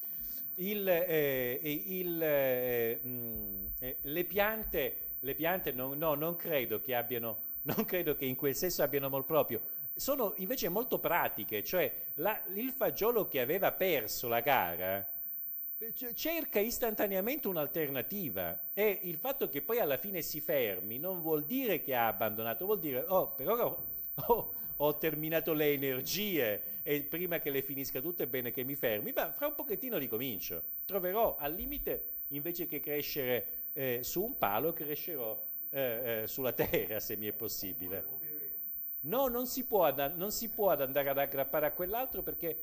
B: Le piante non credo che in quel senso abbiano amor proprio. sono invece molto pratiche, cioè il fagiolo che aveva perso la gara cerca istantaneamente un'alternativa, e il fatto che poi alla fine si fermi non vuol dire che ha abbandonato, vuol dire per ora ho terminato le energie e prima che le finisca tutte è bene che mi fermi, ma fra un pochettino ricomincio, troverò al limite, invece che crescere su un palo, crescerò sulla terra, se mi è possibile. No, non si può andare ad aggrappare a quell'altro, perché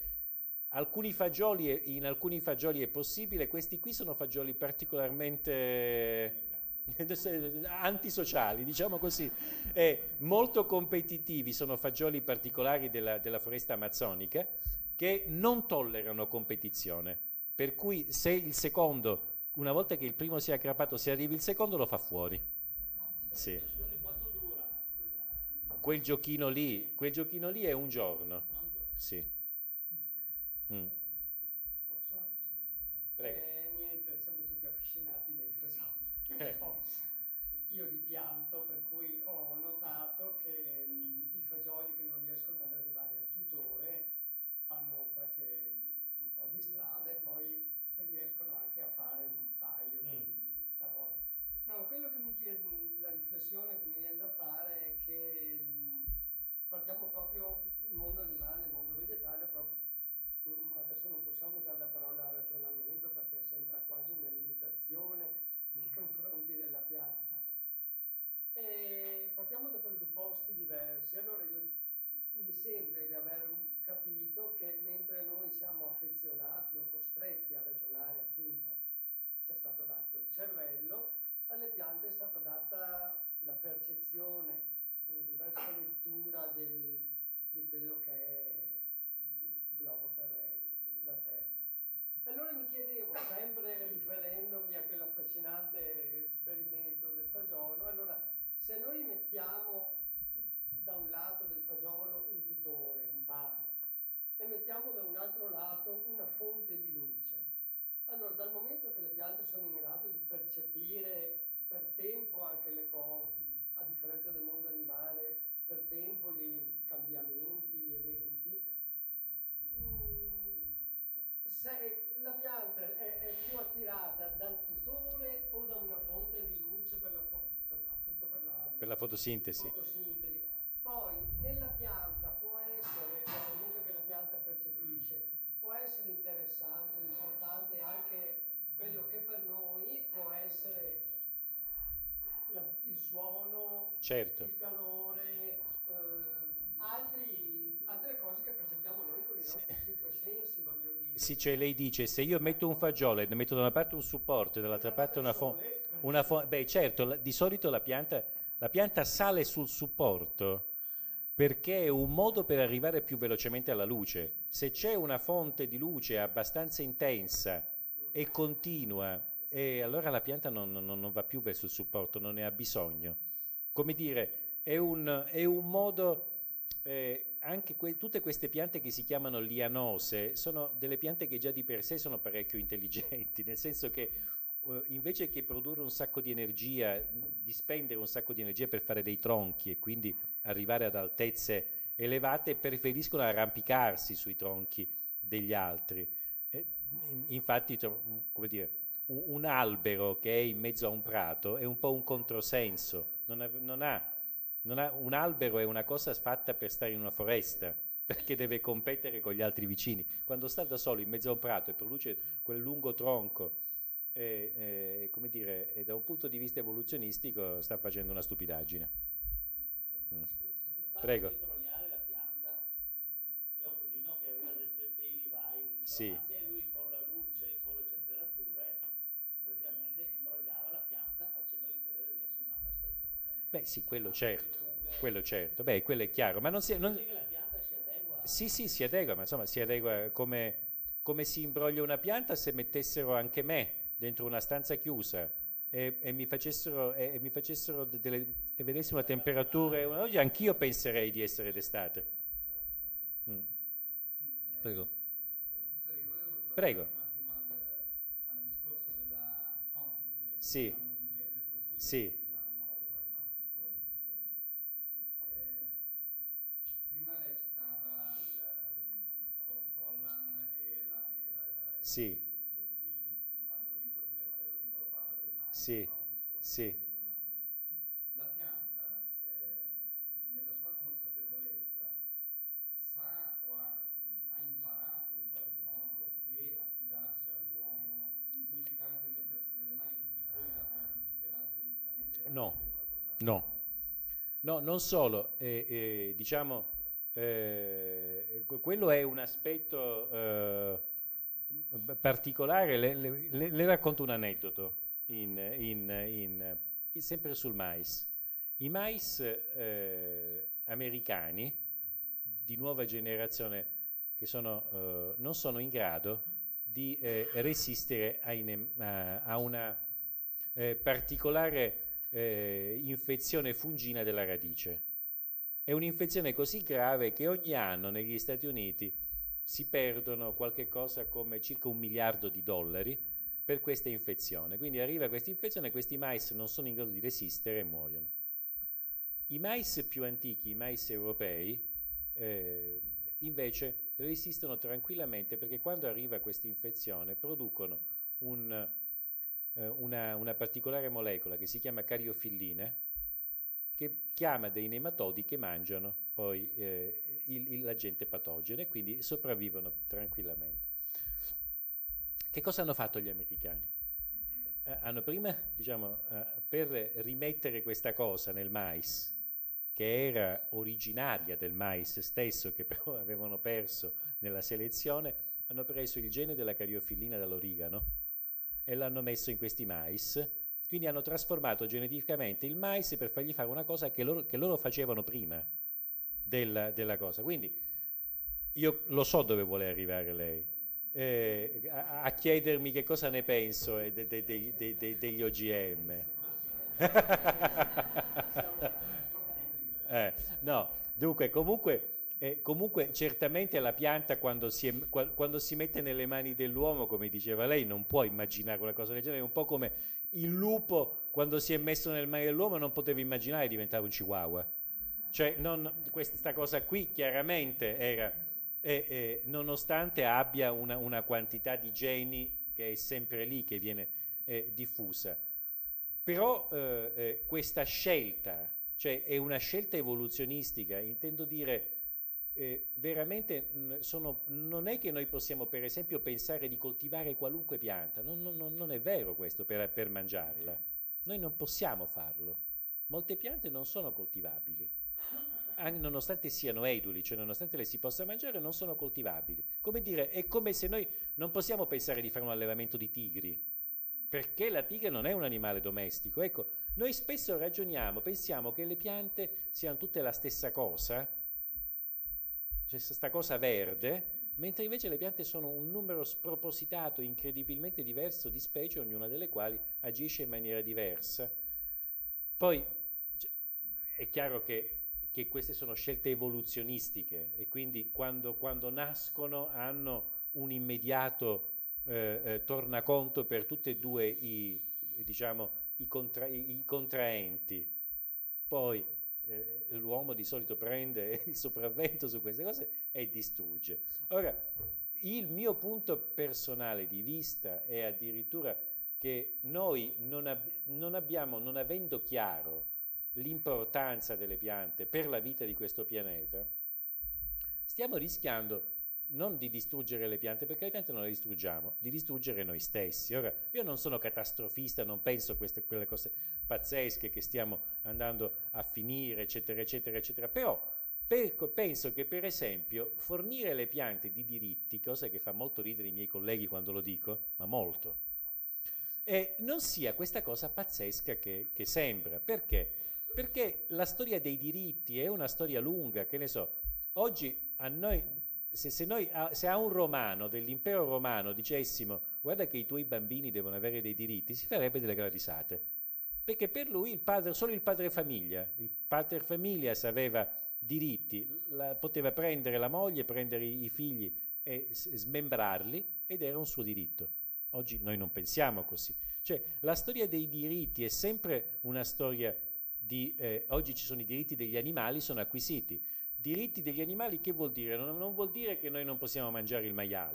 B: in alcuni fagioli è possibile. Questi qui sono fagioli particolarmente antisociali, diciamo così, molto competitivi, sono fagioli particolari della foresta amazzonica che non tollerano competizione, per cui se il secondo, una volta che il primo si è aggrappato, se arrivi il secondo lo fa fuori. Sì. Quel giochino lì è un giorno. Sì. Prego.
D: Niente, siamo tutti affascinati dai fagioli. Io li pianto, per cui ho notato che i fagioli che non riescono ad arrivare al tutore fanno un po' di strada e poi riescono anche a fare un paio di parole. No, quello che mi chiede, la riflessione che mi viene da fare è che partiamo proprio il mondo animale, il mondo vegetale, proprio adesso non possiamo usare la parola ragionamento perché sembra quasi una limitazione nei confronti della pianta. E partiamo da presupposti diversi. Allora mi sembra di aver capito che mentre noi siamo affezionati o costretti a ragionare, appunto, ci è stato dato il cervello, alle piante è stata data la percezione, una diversa lettura di quello che è il globo terrestre, la Terra. E allora mi chiedevo, sempre riferendomi a quell'affascinante esperimento del fagiolo, allora se noi mettiamo da un lato del fagiolo un tutore, un palo, e mettiamo da un altro lato una fonte di luce, allora dal momento che le piante sono in grado di percepire per tempo anche le cose, a differenza del mondo animale, per tempo i cambiamenti, gli eventi, se la pianta è più attirata dal tutore o da una fonte di luce per la
B: fotosintesi.
D: Poi nella pianta può essere, nel momento che la pianta percepisce, può essere interessante, importante anche quello che per noi può essere il suono,
B: certo,
D: il calore, altre cose che percepiamo noi con i nostri cinque sensi, voglio dire.
B: Sì, cioè lei dice, se io metto un fagiolo e ne metto da una parte un supporto e dall'altra parte una fonte, beh certo, di solito la pianta sale sul supporto perché è un modo per arrivare più velocemente alla luce. Se c'è una fonte di luce abbastanza intensa e continua, allora la pianta non va più verso il supporto, non ne ha bisogno. Come dire, è un modo, anche tutte queste piante che si chiamano lianose sono delle piante che già di per sé sono parecchio intelligenti, nel senso che invece che produrre un sacco di energia, di spendere un sacco di energia per fare dei tronchi e quindi arrivare ad altezze elevate, preferiscono arrampicarsi sui tronchi degli altri. Infatti, come dire, un albero che è in mezzo a un prato è un po' un controsenso, un albero è una cosa fatta per stare in una foresta, perché deve competere con gli altri vicini. Quando sta da solo in mezzo a un prato e produce quel lungo tronco, come dire, da un punto di vista evoluzionistico sta facendo una stupidaggine. Prego.
E: La pianta, io ho un cugino che aveva dei vivai,
B: sì.
E: E lui con la luce e con le temperature praticamente imbrogliava la pianta facendogli credere di essere un'altra stagione.
B: Beh sì, quello certo, beh quello è chiaro, ma non si...
E: che la pianta si adegua.
B: Sì, si adegua, ma insomma si adegua come si imbroglia una pianta se mettessero anche me dentro una stanza chiusa e mi facessero e vedessimo la temperatura, oggi anch'io penserei di essere d'estate. Prego. Prego.
C: Al discorso della consciousness,
B: Sì. Sì.
C: Prima lei
B: Sì. Sì, sì.
C: La pianta, nella sua consapevolezza, sa o ha imparato in qualche modo che affidarsi all'uomo significa anche mettersi nelle mani di chi poi l'ha giustificato inizialmente?
B: No, no. No, non solo, diciamo, quello è un aspetto particolare. Le racconto un aneddoto sempre sul mais. I mais americani di nuova generazione che non sono in grado di resistere a una particolare infezione fungina della radice. È un'infezione così grave che ogni anno negli Stati Uniti si perdono qualche cosa come circa $1 miliardo per questa infezione. Quindi arriva questa infezione, questi mais non sono in grado di resistere e muoiono. I mais più antichi, i mais europei, invece resistono tranquillamente, perché quando arriva questa infezione producono una particolare molecola che si chiama cariofillina, che chiama dei nematodi che mangiano poi l'agente patogeno e quindi sopravvivono tranquillamente. Che cosa hanno fatto gli americani? Hanno prima, diciamo, per rimettere questa cosa nel mais, che era originaria del mais stesso, che però avevano perso nella selezione, hanno preso il gene della cariofillina dall'origano e l'hanno messo in questi mais. Quindi hanno trasformato geneticamente il mais per fargli fare una cosa che loro facevano prima della cosa. Quindi io lo so dove vuole arrivare lei, a chiedermi che cosa ne penso degli OGM. No, dunque comunque certamente la pianta quando si mette nelle mani dell'uomo, come diceva lei, non può immaginare una cosa del genere. È un po' come il lupo quando si è messo nelle mani dell'uomo non poteva immaginare diventare un chihuahua. Cioè questa cosa qui chiaramente era, nonostante abbia una quantità di geni che è sempre lì, che viene diffusa. Però questa scelta, cioè è una scelta evoluzionistica, intendo dire, veramente non è che noi possiamo per esempio pensare di coltivare qualunque pianta, non è vero questo per mangiarla, noi non possiamo farlo, molte piante non sono coltivabili, nonostante siano eduli, cioè nonostante le si possa mangiare, non sono coltivabili. Come dire, è come se noi non possiamo pensare di fare un allevamento di tigri, perché la tigre non è un animale domestico. Ecco, noi spesso pensiamo che le piante siano tutte la stessa cosa, cioè questa cosa verde, mentre invece le piante sono un numero spropositato, incredibilmente diverso di specie, ognuna delle quali agisce in maniera diversa. Poi è chiaro che queste sono scelte evoluzionistiche e quindi quando nascono hanno un immediato tornaconto per tutti e due i contraenti. Poi l'uomo di solito prende il sopravvento su queste cose e distrugge. Ora, il mio punto personale di vista è addirittura che noi non avendo chiaro l'importanza delle piante per la vita di questo pianeta, stiamo rischiando non di distruggere le piante, perché le piante non le distruggiamo, di distruggere noi stessi. Ora, io non sono catastrofista, non penso a quelle cose pazzesche che stiamo andando a finire, eccetera, eccetera, eccetera, però penso che per esempio fornire le piante di diritti, cosa che fa molto ridere i miei colleghi quando lo dico, ma molto, non sia questa cosa pazzesca che sembra. Perché? Perché la storia dei diritti è una storia lunga, che ne so, oggi a noi, se a un romano dell'impero romano dicessimo guarda che i tuoi bambini devono avere dei diritti, si farebbe delle gran risate, perché per lui solo il padre famiglia aveva diritti, poteva prendere la moglie, prendere i figli e smembrarli, ed era un suo diritto. Oggi noi non pensiamo così, cioè la storia dei diritti è sempre una storia oggi ci sono i diritti degli animali, sono acquisiti. Diritti degli animali che vuol dire? Non vuol dire che noi non possiamo mangiare il maiale,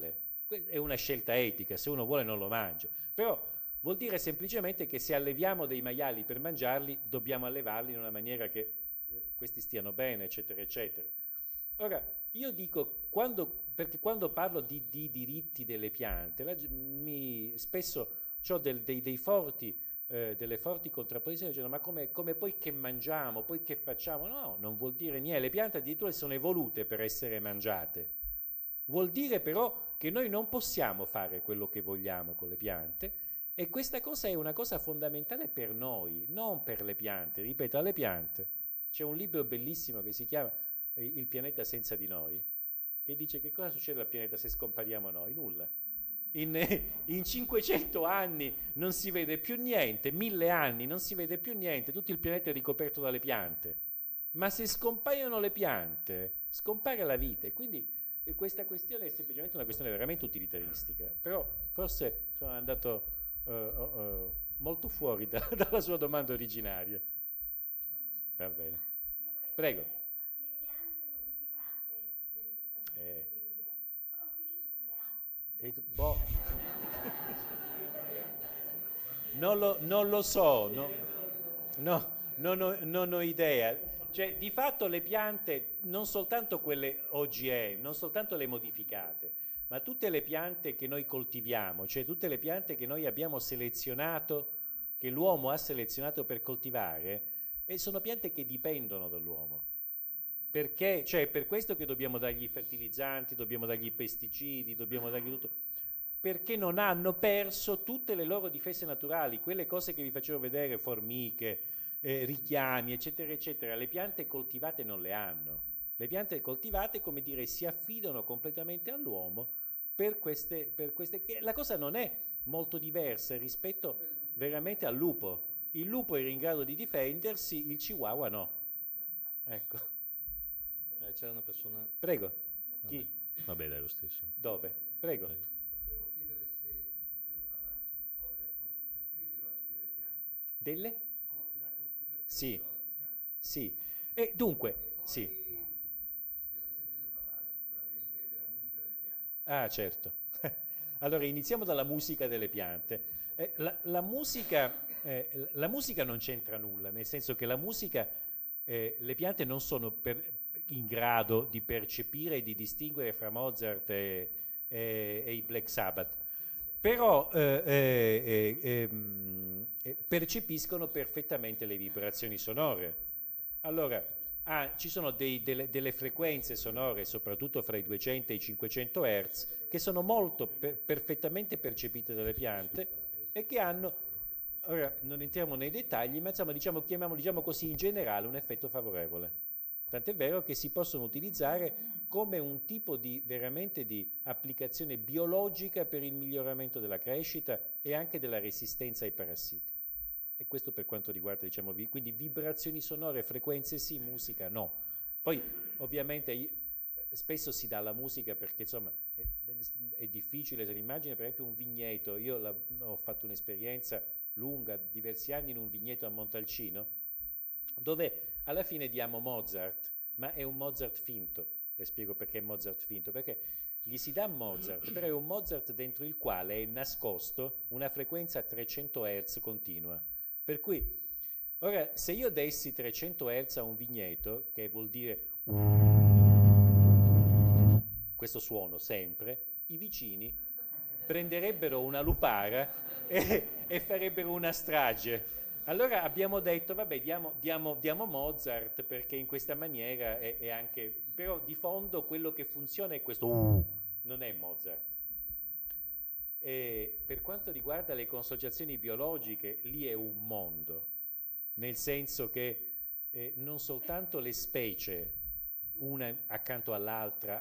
B: è una scelta etica, se uno vuole non lo mangia, però vuol dire semplicemente che se alleviamo dei maiali per mangiarli, dobbiamo allevarli in una maniera che questi stiano bene, eccetera, eccetera. Ora, io dico, perché quando parlo di diritti delle piante, spesso ho delle forti contrapposizioni, dicendo, ma come poi che mangiamo, poi che facciamo? No, non vuol dire niente, le piante addirittura sono evolute per essere mangiate. Vuol dire però che noi non possiamo fare quello che vogliamo con le piante, e questa cosa è una cosa fondamentale per noi, non per le piante. Ripeto, alle piante. C'è un libro bellissimo che si chiama Il pianeta senza di noi, che dice che cosa succede al pianeta se scompariamo noi? Nulla. In 500 anni non si vede più niente, 1000 anni non si vede più niente, tutto il pianeta è ricoperto dalle piante. Ma se scompaiono le piante, scompare la vita, e quindi questa questione è semplicemente una questione veramente utilitaristica. Però forse sono andato molto fuori dalla sua domanda originaria. Va bene. Prego.
F: Le piante modificate geneticamente sono felici come le altre?
B: Non lo so, non ho idea. Cioè, di fatto le piante, non soltanto quelle OGM, non soltanto le modificate, ma tutte le piante che noi coltiviamo, cioè tutte le piante che noi abbiamo selezionato, che l'uomo ha selezionato per coltivare, e sono piante che dipendono dall'uomo. Perché? Cioè, per questo che dobbiamo dargli i fertilizzanti, dobbiamo dargli i pesticidi, dobbiamo dargli tutto. Perché non hanno perso tutte le loro difese naturali, quelle cose che vi facevo vedere, formiche, richiami, eccetera, eccetera. Le piante coltivate non le hanno. Le piante coltivate, come dire, si affidano completamente all'uomo per queste. La cosa non è molto diversa rispetto veramente al lupo. Il lupo era in grado di difendersi, il chihuahua no. Ecco.
A: C'è una persona...
B: Prego. Chi?
A: Vabbè, dai, lo stesso.
B: Dove? Prego.
C: Volevo chiedere se potete parlarci un po' delle concentrazioni biologiche delle piante.
B: Delle?
C: La concentrazione
B: Sì.
C: biologica.
B: Sì. E dunque, sì.
C: Stiamo sentendo parlare sicuramente della musica delle piante.
B: Ah, certo. Allora, iniziamo dalla musica delle piante. La musica non c'entra nulla, nel senso che la musica, le piante non sono in grado di percepire e di distinguere fra Mozart e i Black Sabbath, però percepiscono perfettamente le vibrazioni sonore. Allora, ci sono delle frequenze sonore, soprattutto fra i 200 e i 500 Hz, che sono molto perfettamente percepite dalle piante e che hanno, ora non entriamo nei dettagli, ma insomma chiamiamolo così in generale, un effetto favorevole. Tant'è vero che si possono utilizzare come un tipo veramente di applicazione biologica per il miglioramento della crescita e anche della resistenza ai parassiti. E questo per quanto riguarda, quindi vibrazioni sonore, frequenze sì, musica no. Poi ovviamente spesso si dà la musica perché insomma è difficile se l'immagine, per esempio un vigneto, io ho fatto un'esperienza lunga, diversi anni in un vigneto a Montalcino, dove alla fine diamo Mozart, ma è un Mozart finto. Le spiego perché è Mozart finto, perché gli si dà Mozart, però è un Mozart dentro il quale è nascosto una frequenza a 300 Hz continua. Per cui, ora, se io dessi 300 Hz a un vigneto, che vuol dire questo suono sempre, i vicini prenderebbero una lupara e farebbero una strage. Allora abbiamo detto, vabbè, diamo Mozart, perché in questa maniera è anche... Però di fondo quello che funziona è questo, non è Mozart. E per quanto riguarda le consociazioni biologiche, lì è un mondo, nel senso che non soltanto le specie, una accanto all'altra,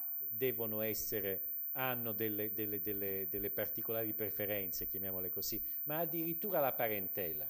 B: hanno delle particolari preferenze, chiamiamole così, ma addirittura la parentela.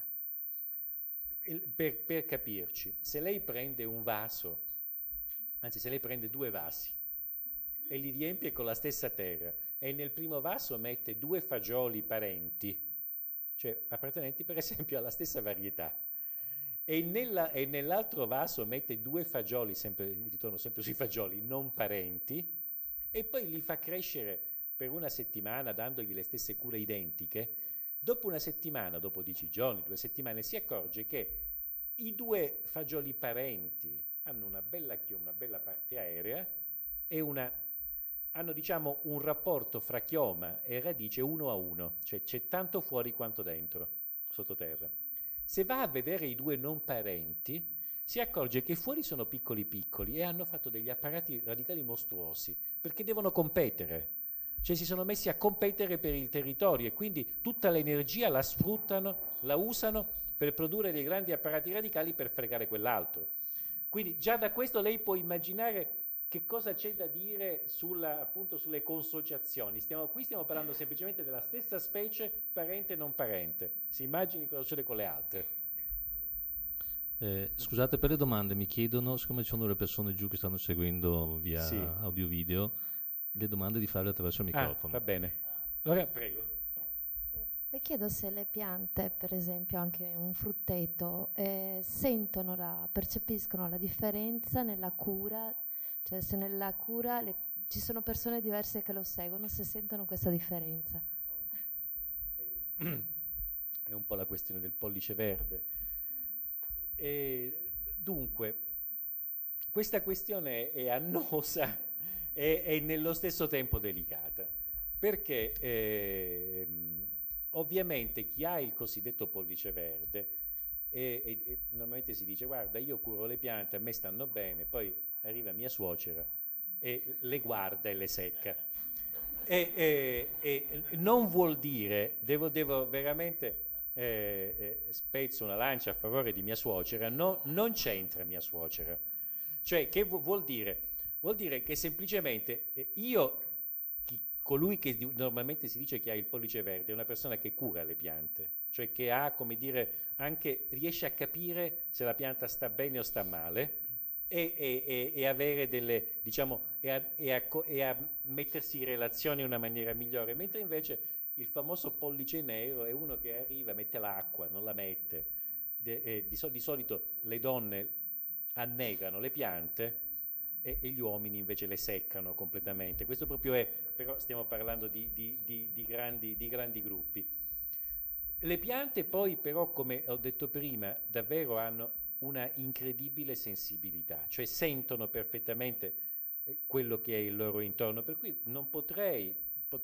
B: Per capirci, se lei prende un vaso, anzi se lei prende 2 vasi e li riempie con la stessa terra e nel primo vaso mette 2 fagioli parenti, cioè appartenenti per esempio alla stessa varietà, e nell'altro vaso mette 2 fagioli, ritorno sempre sui fagioli, non parenti, e poi li fa crescere per una settimana dandogli le stesse cure identiche, dopo una settimana, dopo 10 giorni, 2 settimane, si accorge che i 2 fagioli parenti hanno una bella parte aerea e hanno diciamo un rapporto fra chioma e radice 1:1, cioè c'è tanto fuori quanto dentro, sottoterra. Se va a vedere i 2 non parenti, si accorge che fuori sono piccoli piccoli e hanno fatto degli apparati radicali mostruosi, perché devono competere. Cioè si sono messi a competere per il territorio e quindi tutta l'energia la sfruttano, la usano per produrre dei grandi apparati radicali per fregare quell'altro. Quindi già da questo lei può immaginare che cosa c'è da dire appunto sulle consociazioni. Qui stiamo parlando semplicemente della stessa specie, parente e non parente. Si immagini cosa succede con le altre.
A: Scusate per le domande, mi chiedono, siccome ci sono delle persone giù che stanno seguendo via audio-video, le domande di farle attraverso il microfono.
B: Va bene. Allora, prego.
G: Le chiedo se le piante, per esempio anche un frutteto, percepiscono la differenza nella cura, cioè se nella cura ci sono persone diverse che lo seguono, se sentono questa differenza.
B: È un po' la questione del pollice verde. Dunque, questa questione è annosa e nello stesso tempo delicata, perché ovviamente chi ha il cosiddetto pollice verde e normalmente si dice guarda io curo le piante, a me stanno bene, poi arriva mia suocera e le guarda e le secca e non vuol dire, devo veramente spezzo una lancia a favore di mia suocera, non c'entra mia suocera, cioè che vuol dire? Vuol dire che semplicemente colui che normalmente si dice che ha il pollice verde è una persona che cura le piante, cioè che ha, come dire, anche riesce a capire se la pianta sta bene o sta male e avere delle, diciamo, e a mettersi in relazione in una maniera migliore, mentre invece il famoso pollice nero è uno che arriva, mette l'acqua, non la mette. Di solito le donne annegano le piante e gli uomini invece le seccano completamente. Questo proprio è, però stiamo parlando di grandi gruppi. Le piante poi però, come ho detto prima, davvero hanno una incredibile sensibilità, cioè sentono perfettamente quello che è il loro intorno, per cui non potrei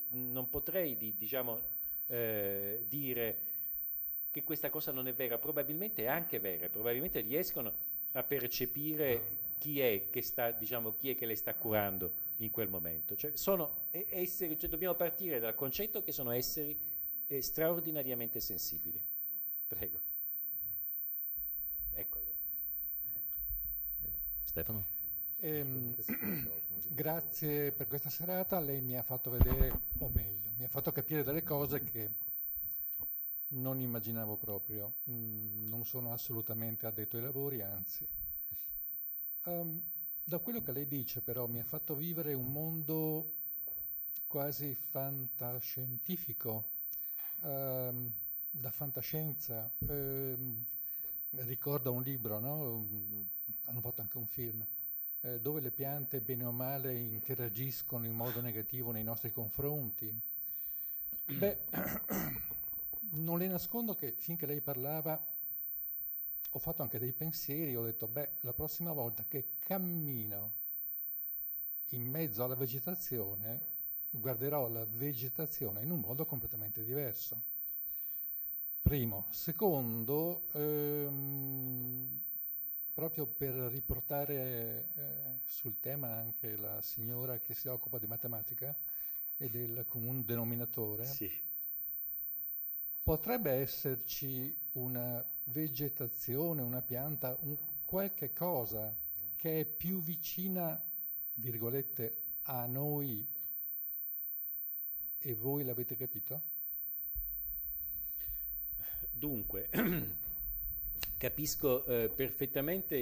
B: dire che questa cosa non è vera, probabilmente è anche vera, probabilmente riescono a percepire chi è che le sta curando in quel momento. Cioè sono esseri, cioè dobbiamo partire dal concetto che sono esseri straordinariamente sensibili. Prego. Eccolo.
A: Stefano?
H: Grazie per questa serata, lei mi ha fatto vedere, o meglio, mi ha fatto capire delle cose che non immaginavo proprio. Non sono assolutamente addetto ai lavori, anzi. Da quello che lei dice però mi ha fatto vivere un mondo quasi fantascientifico, da fantascienza. Ricorda un libro, no? Hanno fatto anche un film, dove le piante bene o male interagiscono in modo negativo nei nostri confronti. Beh, non le nascondo che finché lei parlava ho fatto anche dei pensieri, ho detto, la prossima volta che cammino in mezzo alla vegetazione, guarderò la vegetazione in un modo completamente diverso. Primo. Secondo, proprio per riportare sul tema anche la signora che si occupa di matematica e del comune denominatore,
B: sì.
H: Potrebbe esserci una vegetazione, una pianta, qualche cosa che è più vicina, virgolette, a noi e voi l'avete capito?
B: Dunque, capisco perfettamente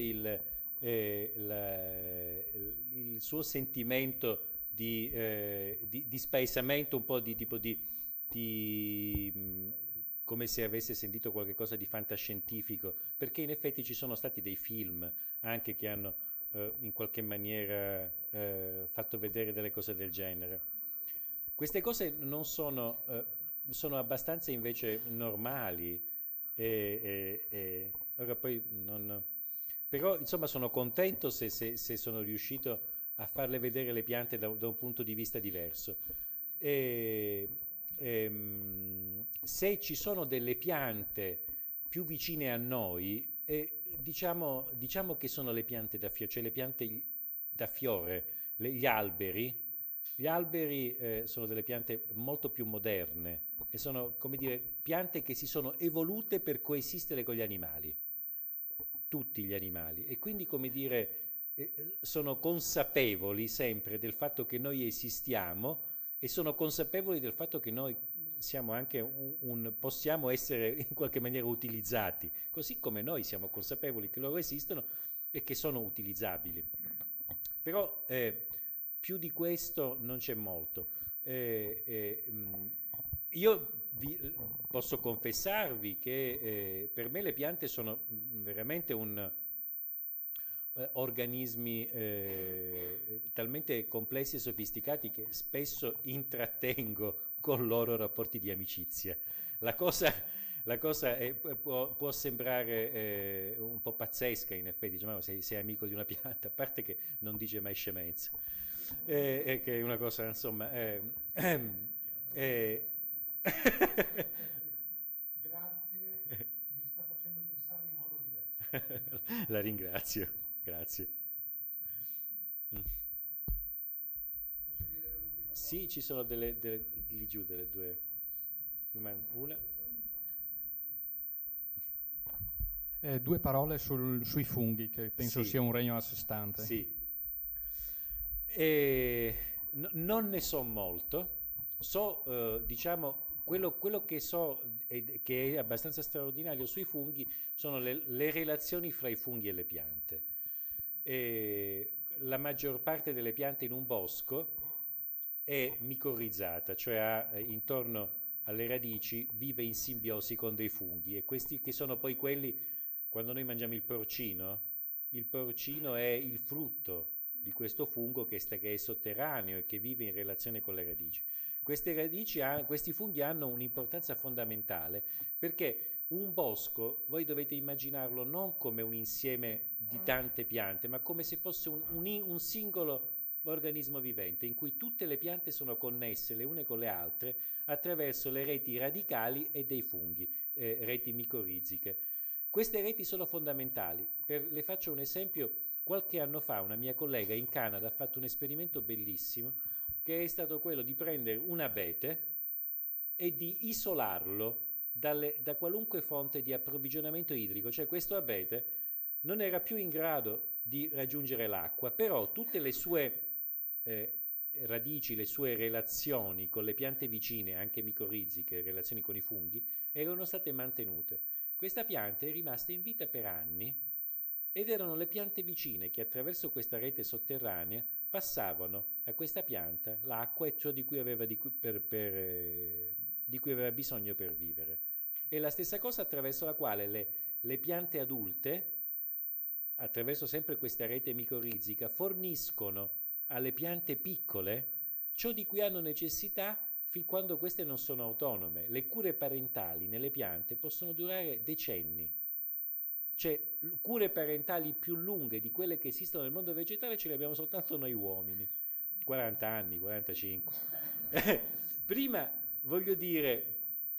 B: il suo sentimento di spaesamento, un po' di tipo come se avesse sentito qualcosa di fantascientifico, perché in effetti ci sono stati dei film anche che hanno in qualche maniera fatto vedere delle cose del genere. Queste cose non sono, sono abbastanza invece normali. Allora poi però insomma sono contento se sono riuscito a farle vedere le piante da un punto di vista diverso. Se ci sono delle piante più vicine a noi, diciamo che sono le piante da fiore, cioè le piante da fiore, gli alberi. Gli alberi sono delle piante molto più moderne e sono, come dire, piante che si sono evolute per coesistere con gli animali, tutti gli animali, e quindi, come dire, sono consapevoli sempre del fatto che noi esistiamo e sono consapevoli del fatto che noi siamo anche possiamo essere in qualche maniera utilizzati, così come noi siamo consapevoli che loro esistono e che sono utilizzabili. Però più di questo non c'è molto. Io posso confessarvi che per me le piante sono veramente organismi talmente complessi e sofisticati che spesso intrattengo con loro rapporti di amicizia. La cosa può sembrare un po' pazzesca, in effetti, dice, ma sei amico di una pianta, a parte che non dice mai scemenze, che è una cosa, insomma...
H: Grazie, mi sta facendo pensare in modo diverso.
B: La ringrazio, grazie. Sì, ci sono lì giù delle due. Una.
C: Due parole sui funghi, che penso sia un regno a sé stante.
B: Sì. Non ne so molto. So, diciamo, quello che so e che è abbastanza straordinario sui funghi sono le relazioni fra i funghi e le piante. La maggior parte delle piante in un bosco è micorrizzata, cioè intorno alle radici vive in simbiosi con dei funghi, e questi che sono poi quelli, quando noi mangiamo il porcino è il frutto di questo fungo che è sotterraneo e che vive in relazione con le radici. Questi funghi hanno un'importanza fondamentale, perché un bosco, voi dovete immaginarlo non come un insieme di tante piante, ma come se fosse un singolo organismo vivente, in cui tutte le piante sono connesse le une con le altre attraverso le reti radicali e dei funghi, reti micorriziche. Queste reti sono fondamentali. Le faccio un esempio. Qualche anno fa una mia collega in Canada ha fatto un esperimento bellissimo, che è stato quello di prendere un abete e di isolarlo da qualunque fonte di approvvigionamento idrico. Cioè questo abete non era più in grado di raggiungere l'acqua, però tutte le sue radici, le sue relazioni con le piante vicine, anche micorriziche, relazioni con i funghi, erano state mantenute. Questa pianta è rimasta in vita per anni ed erano le piante vicine che attraverso questa rete sotterranea passavano a questa pianta l'acqua e ciò di cui aveva bisogno per vivere. E la stessa cosa attraverso la quale le piante adulte, attraverso sempre questa rete micorrizica, forniscono alle piante piccole ciò di cui hanno necessità fin quando queste non sono autonome. Le cure parentali nelle piante possono durare decenni. Cioè, cure parentali più lunghe di quelle che esistono nel mondo vegetale ce le abbiamo soltanto noi uomini. 40 anni, 45. Prima, voglio dire,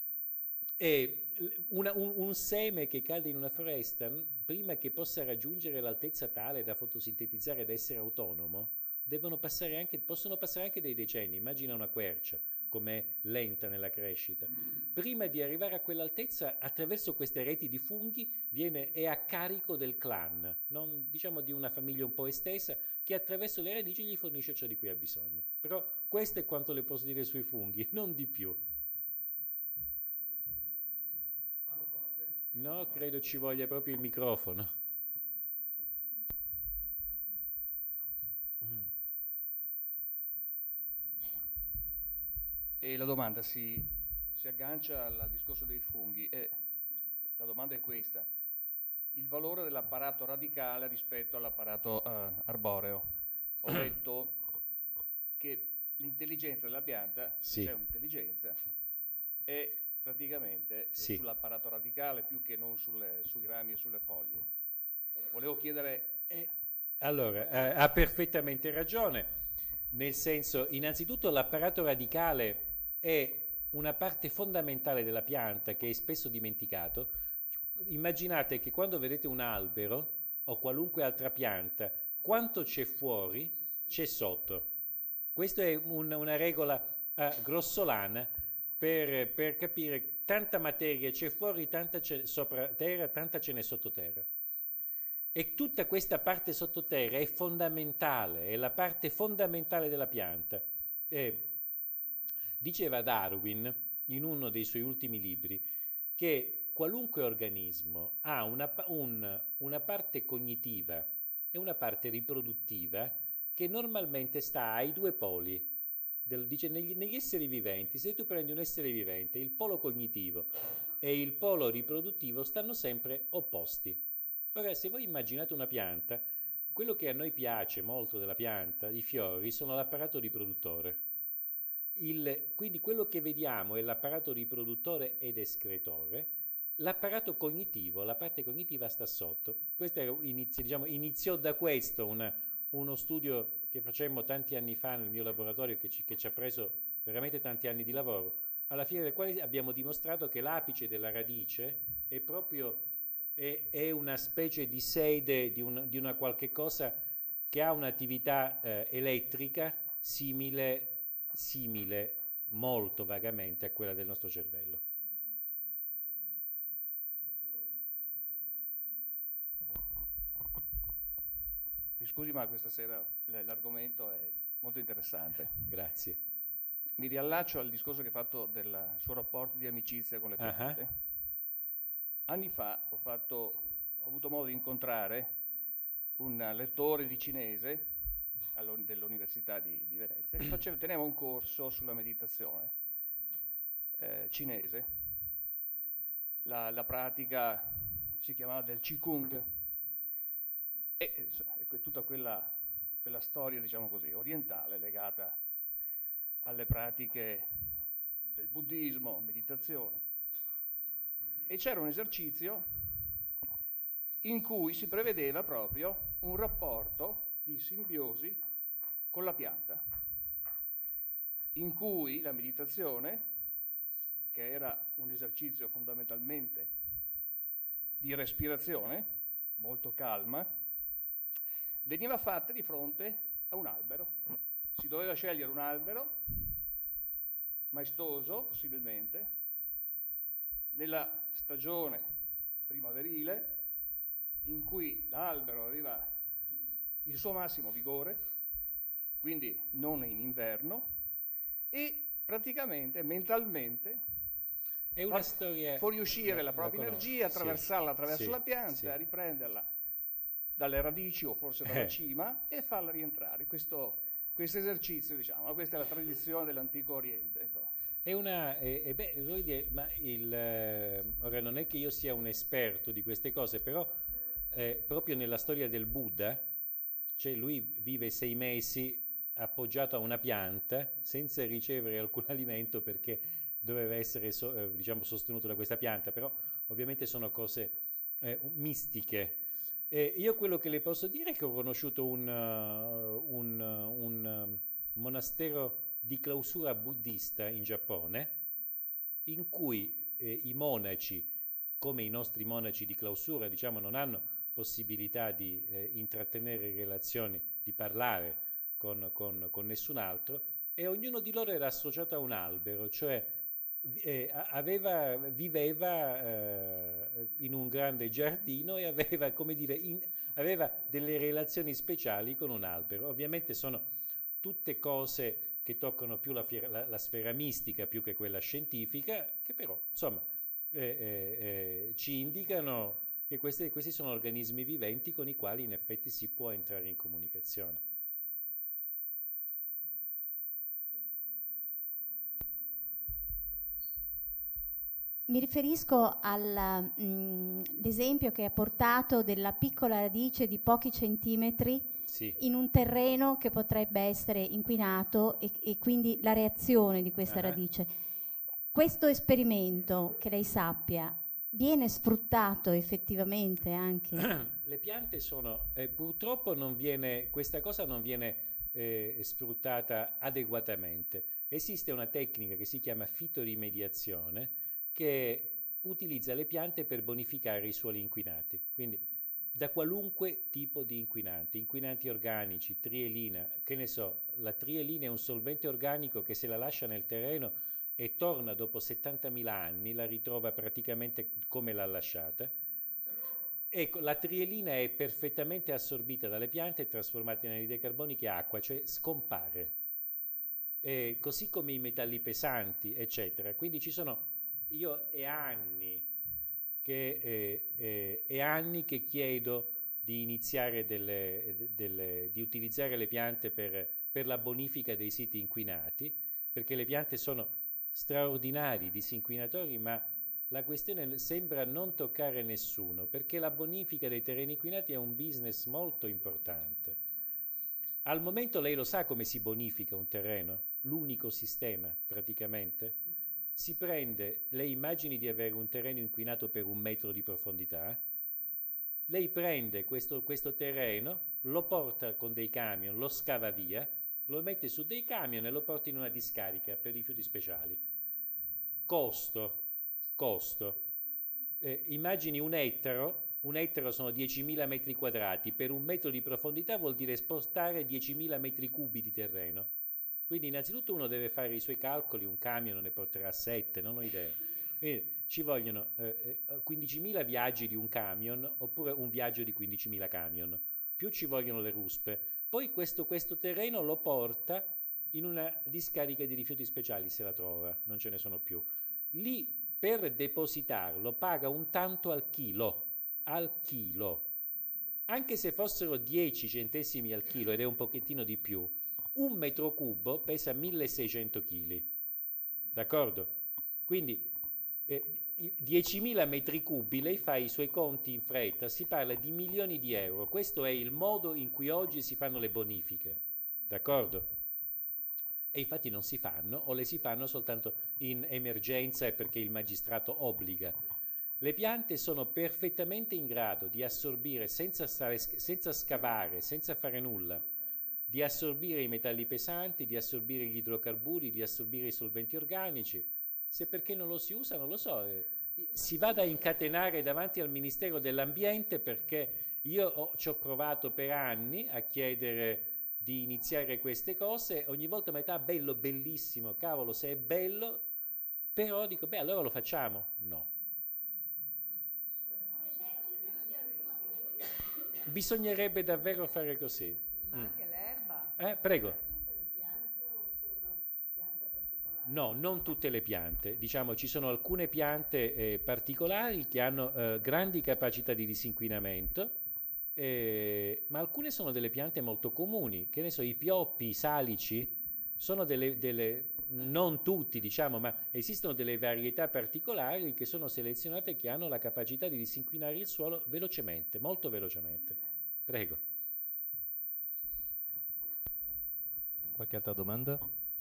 B: un seme che cade in una foresta, prima che possa raggiungere l'altezza tale da fotosintetizzare ed essere autonomo, possono passare anche dei decenni. Immagina una quercia, com'è lenta nella crescita. Prima di arrivare a quell'altezza, attraverso queste reti di funghi, è a carico del clan, diciamo di una famiglia un po' estesa, che attraverso le radici gli fornisce ciò di cui ha bisogno. Però questo è quanto le posso dire sui funghi, non di più. No, credo ci voglia proprio il microfono.
C: E la domanda si aggancia al discorso dei funghi. La domanda è questa: il valore dell'apparato radicale rispetto all'apparato arboreo. Ho detto che l'intelligenza della pianta,
B: Sì.
C: c'è un'intelligenza, è praticamente
B: Sì.
C: sull'apparato radicale più che non sui rami e sulle foglie. Volevo chiedere...
B: Allora, ha perfettamente ragione, nel senso, innanzitutto l'apparato radicale è una parte fondamentale della pianta che è spesso dimenticato. Immaginate che quando vedete un albero o qualunque altra pianta, quanto c'è fuori, c'è sotto. Questa è una regola grossolana per capire tanta materia c'è fuori, tanta c'è sopra terra, tanta ce n'è sottoterra. E tutta questa parte sottoterra è fondamentale, è la parte fondamentale della pianta. Diceva Darwin, in uno dei suoi ultimi libri, che qualunque organismo ha una parte cognitiva e una parte riproduttiva che normalmente sta ai due poli. Dice, negli esseri viventi, se tu prendi un essere vivente, il polo cognitivo e il polo riproduttivo stanno sempre opposti. Ora, se voi immaginate una pianta, quello che a noi piace molto della pianta, i fiori, sono l'apparato riproduttore. Quindi quello che vediamo è l'apparato riproduttore ed escretore. L'apparato cognitivo, la parte cognitiva sta sotto. Questo iniziò da questo uno studio che facemmo tanti anni fa nel mio laboratorio che ci ha preso veramente tanti anni di lavoro, alla fine del quale abbiamo dimostrato che l'apice della radice è proprio è una specie di sede di una qualche cosa che ha un'attività elettrica simile molto vagamente a quella del nostro cervello.
C: Mi scusi, ma questa sera l'argomento è molto interessante.
B: Grazie.
C: Mi riallaccio al discorso che ha fatto del suo rapporto di amicizia con le piante.
B: Uh-huh.
C: Anni fa ho avuto modo di incontrare un lettore di cinese dell'Università di Venezia che teneva un corso sulla meditazione cinese. La pratica si chiamava del Qigong e tutta quella storia, diciamo così, orientale legata alle pratiche del buddismo, meditazione. E c'era un esercizio in cui si prevedeva proprio un rapporto di simbiosi con la pianta, in cui la meditazione, che era un esercizio fondamentalmente di respirazione, molto calma, veniva fatta di fronte a un albero. Si doveva scegliere un albero, maestoso possibilmente, nella stagione primaverile, in cui l'albero aveva il suo massimo vigore, quindi non in inverno, e praticamente, mentalmente,
B: è una storia...
C: fuoriuscire la propria energia, attraversarla attraverso la pianta,
B: sì.
C: riprenderla dalle radici o forse dalla cima e farla rientrare. Questo esercizio, diciamo, questa è la tradizione dell'antico Oriente. Insomma.
B: Voglio dire, ma ora non è che io sia un esperto di queste cose, però proprio nella storia del Buddha, cioè lui vive 6 mesi appoggiato a una pianta senza ricevere alcun alimento perché doveva essere sostenuto da questa pianta, però ovviamente sono cose mistiche. Io quello che le posso dire è che ho conosciuto un monastero di clausura buddista in Giappone, in cui i monaci, come i nostri monaci di clausura, diciamo, non hanno possibilità di intrattenere relazioni, di parlare con nessun altro, e ognuno di loro era associato a un albero, cioè viveva in un grande giardino e aveva, come dire, aveva delle relazioni speciali con un albero. Ovviamente sono tutte cose che toccano più la sfera mistica più che quella scientifica, che però insomma ci indicano che questi sono organismi viventi con i quali in effetti si può entrare in comunicazione.
F: Mi riferisco all'esempio che ha portato della piccola radice di pochi centimetri
B: Sì.
F: in un terreno che potrebbe essere inquinato e quindi la reazione di questa radice. Questo esperimento, che lei sappia, viene sfruttato effettivamente anche?
B: Le piante sono, purtroppo questa cosa non viene sfruttata adeguatamente. Esiste una tecnica che si chiama fitorimediazione che utilizza le piante per bonificare i suoli inquinati, quindi da qualunque tipo di inquinanti organici, trielina, che ne so, la trielina è un solvente organico che se la lascia nel terreno e torna dopo 70.000 anni, la ritrova praticamente come l'ha lasciata. Ecco, la trielina è perfettamente assorbita dalle piante e trasformata in anidride carbonica e acqua, cioè scompare. Così come i metalli pesanti, eccetera. Quindi io è anni che chiedo di iniziare di utilizzare le piante per la bonifica dei siti inquinati, perché le piante sono straordinari disinquinatori, ma la questione sembra non toccare nessuno, perché la bonifica dei terreni inquinati è un business molto importante. Al momento lei lo sa come si bonifica un terreno? L'unico sistema, praticamente. Si prende, lei immagini di avere un terreno inquinato per 1 metro di profondità, lei prende questo terreno, lo porta con dei camion, lo scava via, lo mette su dei camion e lo porta in una discarica per rifiuti speciali. Costo. Immagini un ettaro sono 10.000 metri quadrati, per 1 metro di profondità vuol dire spostare 10.000 metri cubi di terreno. Quindi innanzitutto uno deve fare i suoi calcoli, un camion ne porterà 7, non ho idea. Quindi ci vogliono 15.000 viaggi di un camion oppure un viaggio di 15.000 camion, più ci vogliono le ruspe. Poi questo terreno lo porta in una discarica di rifiuti speciali, se la trova, non ce ne sono più. Lì per depositarlo paga un tanto al chilo, anche se fossero 10 centesimi al chilo, ed è un pochettino di più, 1 metro cubo pesa 1.600 kg, d'accordo? Quindi 10.000 metri cubi, lei fa i suoi conti in fretta, si parla di milioni di euro. Questo è il modo in cui oggi si fanno le bonifiche, d'accordo? E infatti non si fanno, o le si fanno soltanto in emergenza e perché il magistrato obbliga. Le piante sono perfettamente in grado di assorbire, senza scavare, senza fare nulla, di assorbire i metalli pesanti, di assorbire gli idrocarburi, di assorbire i solventi organici. Se perché non lo si usa, non lo so. Si vada a incatenare davanti al Ministero dell'Ambiente, perché io ci ho provato per anni a chiedere di iniziare queste cose, ogni volta metà bello, bellissimo, cavolo, se è bello, però dico, allora lo facciamo. No. Bisognerebbe davvero fare così.
I: Ma anche l'erba?
B: Prego. No, non tutte le piante. Diciamo, ci sono alcune piante particolari che hanno grandi capacità di disinquinamento, ma alcune sono delle piante molto comuni. Che ne so, i pioppi, i salici, sono non tutti, diciamo, ma esistono delle varietà particolari che sono selezionate, che hanno la capacità di disinquinare il suolo velocemente, molto velocemente. Prego.
A: Qualche altra domanda?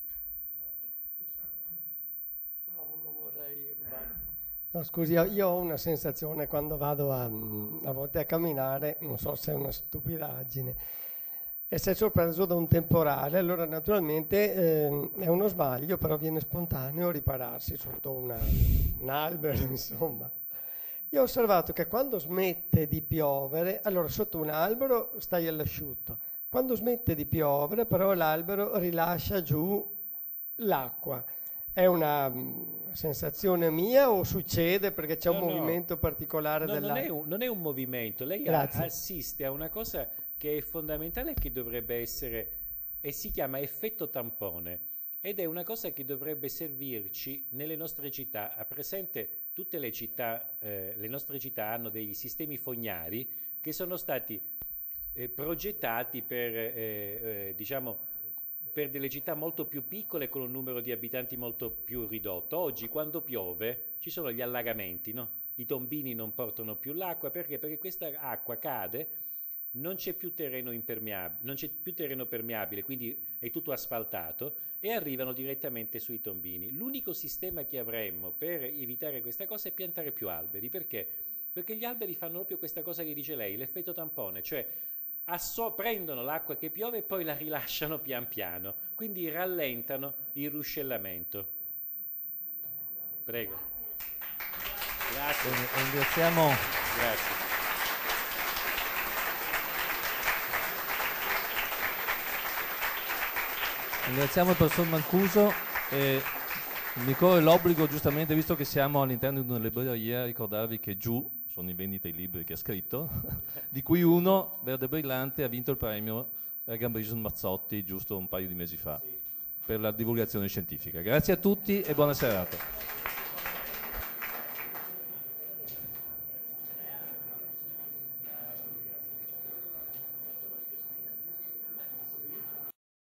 D: No, scusi, io ho una sensazione quando vado a volte a camminare, non so se è una stupidaggine, e sei sorpreso da un temporale, allora naturalmente è uno sbaglio, però viene spontaneo ripararsi sotto un albero, insomma. Io ho osservato che quando smette di piovere, allora sotto un albero stai all'asciutto, quando smette di piovere però l'albero rilascia giù l'acqua. È una sensazione mia o succede perché c'è un movimento particolare dell'acqua?
B: Non è un movimento, lei assiste a una cosa che è fondamentale, che dovrebbe essere, e si chiama effetto tampone, ed è una cosa che dovrebbe servirci nelle nostre città. Ha presente, tutte le nostre città hanno dei sistemi fognari che sono stati progettati per delle città molto più piccole con un numero di abitanti molto più ridotto. Oggi quando piove ci sono gli allagamenti, no? I tombini non portano più l'acqua, perché questa acqua cade non c'è più terreno impermeabile, non c'è più terreno permeabile, quindi è tutto asfaltato e arrivano direttamente sui tombini. L'unico sistema che avremmo per evitare questa cosa è piantare più alberi. Perché? Perché gli alberi fanno proprio questa cosa che dice lei, l'effetto tampone, cioè prendono l'acqua che piove e poi la rilasciano pian piano, quindi rallentano il ruscellamento. Prego. Grazie.
A: Ringraziamo.
B: Grazie.
A: Ringraziamo il professor Mancuso e mi corre l'obbligo, giustamente, visto che siamo all'interno di una libreria, ricordarvi che giù sono in vendita i libri che ha scritto, di cui uno, Verde Brillante, ha vinto il premio Gambrinus Mazzotti giusto un paio di mesi fa per la divulgazione scientifica. Grazie a tutti e buona serata.